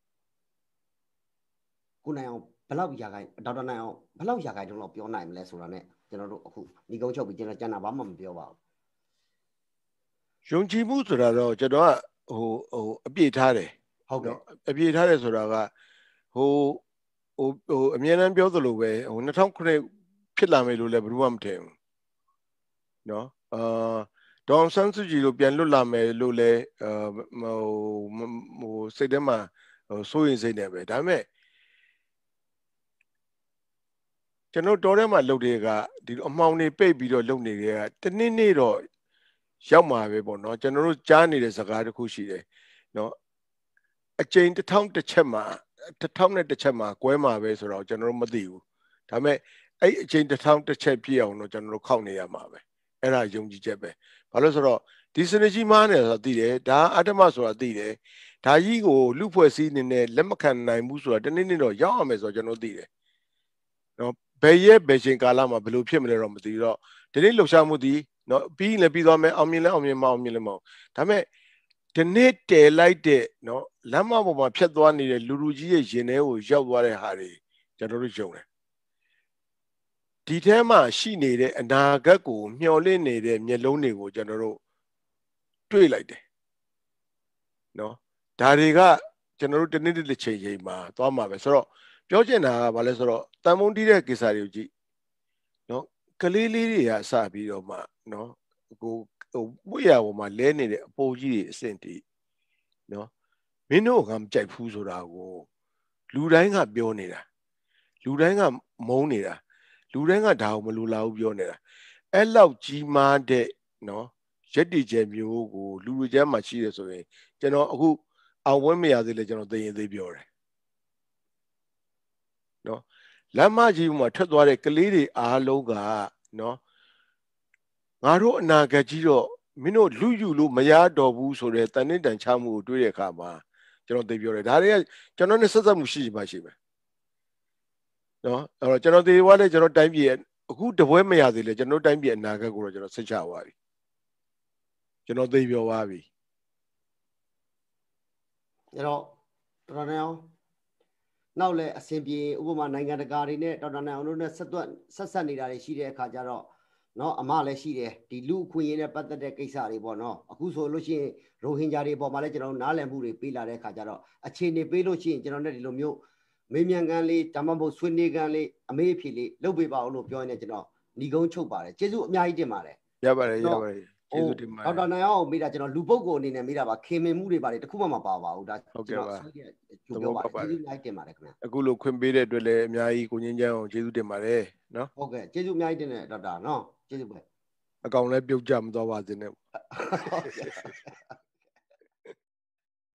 ကိုနိုင်အောင်ဘလောက်ရာခိုင်ဒေါက်တာနိုင်အောင်ဘလောက်ရာခိုင်တုန်းတော့ပြောနိုင်မလဲဆိုတာ ਨੇ ကျွန်တော်တို့အခုညီကုန်းချုပ်ပြီးကျွန်တော်ကျန်တာဘာမှမပြောပါဘူးယုံကြည်မှုဆိုတာတော့ကျွန်တော်ကဟိုဟိုအပြည့်ထားတယ်ဟုတ်ကဲ့အပြည့်ထားတယ်ဆိုတာကဟိုဟိုဟိုအမြဲတမ်းပြောသလိုပဲဟို၂၀၀၉ဖြစ်လာမယ်လို့လည်းဘယ်သူမှမထင်ဘူးနော်အာဒေါအောင်ဆန်းစုကြည်တို့ပြန်လွတ်လာမယ်လို့လည်းဟိုဟိုစိတ်ထဲမှာဟိုစိုးရင်စိတ်နေပဲဒါပေမဲ့ကျွန်တော်တော်ထဲမှာလုပ်တွေကဒီအမှောင်တွေပိတ်ပြီးတော့လုပ်နေတဲ့ကတနေ့နေ့တော့ရောက်မှာပဲပေါ့နော်ကျွန်တော်တို့ကြားနေတဲ့စကားတစ်ခုရှိတယ်နော်အကျိန်တစ်ထောင်တစ်ချက်မှာတစ်ထောင်နဲ့တစ်ချက်မှာကွဲမှာပဲဆိုတော့ကျွန်တော်တို့မသိဘူးဒါပေမဲ့အဲ့အကျိန်တစ်ထောင်တစ်ချက်ပြည့်အောင်တော့ကျွန်တော်တို့ခောက်နေရမှာပဲအဲ့ဒါယုံကြည်ချက်ပဲဘာလို့ဆိုတော့ဒီစနစ်ကြီးမားနေဆိုတာသိတယ်ဒါအတ္တမဆိုတာသိတယ်ဒါကြီးကိုလူဖွဲ့စည်းနေနဲ့လက်မခံနိုင်ဘူးဆိုတာတနေ့နေ့တော့ရောက်အောင်မယ်ဆိုတော့ကျွန်တော်သိတယ်နော်ဘယ်ရဲ့ဘယ်ချိန်ကာလမှာဘယ်လိုဖြစ်မလဲတော့မသိတော့ဒီနေ့လှုပ်ရှားမှုဒီနော်ပြီးလည်းပြီးသွားမယ်အောင်မြင်လည်းအောင်မြင်မအောင်မြင်လည်းမအောင်ဒါပေမဲ့ဒီနေ့တည်လိုက်တဲ့နော်လမ်းမပေါ်မှာဖြတ်သွားနေတဲ့လူလူကြီးရဲ့ရင်ထဲကိုရောက်သွားတဲ့ဟာတွေကျွန်တော်တို့ယုံတယ်ဒီထဲမှာရှိနေတဲ့အနာဂတ်ကိုမျှော်လင့်နေတဲ့မျက်လုံးတွေကိုကျွန်တော်တို့တွေ့လိုက်တယ်နော်ဒါတွေကကျွန်တော်တို့တနေ့တစ်ချိန်ချိန်မှာသွားမှာပဲဆိုတော့ပြောချင်တာကဘာလဲဆိုတော့တန်မုံတီးတဲ့ကိစ္စတွေကိုကြည့်နော်ကလေးလေးတွေကစပြီးတော့မှနော်ဟိုဟိုပွေရပေါ်မှာလဲနေတဲ့အပိုးကြီးတွေအဆင့်တီးနော်မင်းတို့ကမကြိုက်ဘူးဆိုတာကိုလူတိုင်းကပြောနေတာလူတိုင်းကမုန်းနေတာလူတိုင်းကဒါကိုမလိုလားဘူးပြောနေတာအဲ့လောက်ကြီးမားတဲ့နော်ရက်တီကျဲမျိုးကိုလူလူကျမ်းမှာရှိတယ်ဆိုရင်ကျွန်တော်အခုအောင်ဝဲမရသေးလဲကျွန်တော်သိရင်သေးပြောတယ်နော်လမ်းမကြီးမှာထွက်သွားတဲ့ကလေးတွေအားလုံးကနော်ငါတို့အနာဂတ်ကြီးတော့မင်းတို့လူယူလို့မရတော့ဘူးဆိုတဲ့တန်တဲ့တန်ချမှုကိုတွေးတဲ့အခါမှာကျွန်တော်သိပြောတယ်ဒါတွေကကျွန်တော်နဲ့ဆက်ဆက်မှုရှိမှရှိမယ်နော်အဲ့တော့ကျွန်တော်သိသွားတဲ့ကျွန်တော်တိုင်းပြည်အခုတပွဲမရသေးလဲကျွန်တော်တိုင်းပြည်အနာဂတ်ကိုတော့ကျွန်တော်စိတ်ချသွားပြီကျွန်တော်သိပြောသွားပြီအဲ့တော့တော်တော်နဲ့အောင်နောက်လဲအစဉ်ပြေဥပမာနိုင်ငံတကာတွေနဲ့တော်တော်နဲ့အောင်တို့နဲ့ဆက်သွက်ဆက်ဆက်နေတာတွေရှိတဲ့အခါကျတော့နော်အမလည်းရှိတယ်ဒီလူအခွင့်အရေးနဲ့ပတ်သက်တဲ့ကိစ္စတွေပေါ့နော်အခုဆိုလို့ရှိရင်ရိုဟင်ဂျာတွေပေါ်မှာလည်းကျွန်တော်နားလည်မှုတွေပေးလာတဲ့အခါကျတော့အခြေအနေပေးလို့ရှိရင်ကျွန်တော်တို့ဒီလိုမျိုးမေးမြန်းခန်းလေးဒါမှမဟုတ်ဆွေးနွေးခန်းလေးအမေးအဖြေလေးလုပ်ပေးပါဦးလို့ပြောရင်လည်းကျွန်တော်ညီကုန်းချုပ်ပါတယ်ကျေးဇူးအများကြီးတင်ပါတယ်ရပါတယ်ရပါတယ်ကျေးဇူးတင်ပါတယ်ဒေါက်တာနိုင်အောင်မေးတာကျွန်တော်လူပုဂ္ဂိုလ်အနေနဲ့မေးတာပါခင်မင်မှုတွေပါတယ်တခုမှမပါပါဘူးဒါကျွန်တော်ဆွေးနွေးကြိုပြောပါတယ်ကျေးဇူးအများကြီးတင်ပါတယ်ခင်ဗျအခုလိုခွင့်ပေးတဲ့အတွက်လည်းအများကြီးကိုငင်းချမ်းအောင်ကျေးဇူးတင်ပါတယ်နော်ဟုတ်ကဲ့ကျေးဇူးအများကြီးတင်တယ်ဒေါက်တာနော်ကျေးဇူးပဲအကောင်လည်းပြုတ်ကြမသွားပါစေနဲ့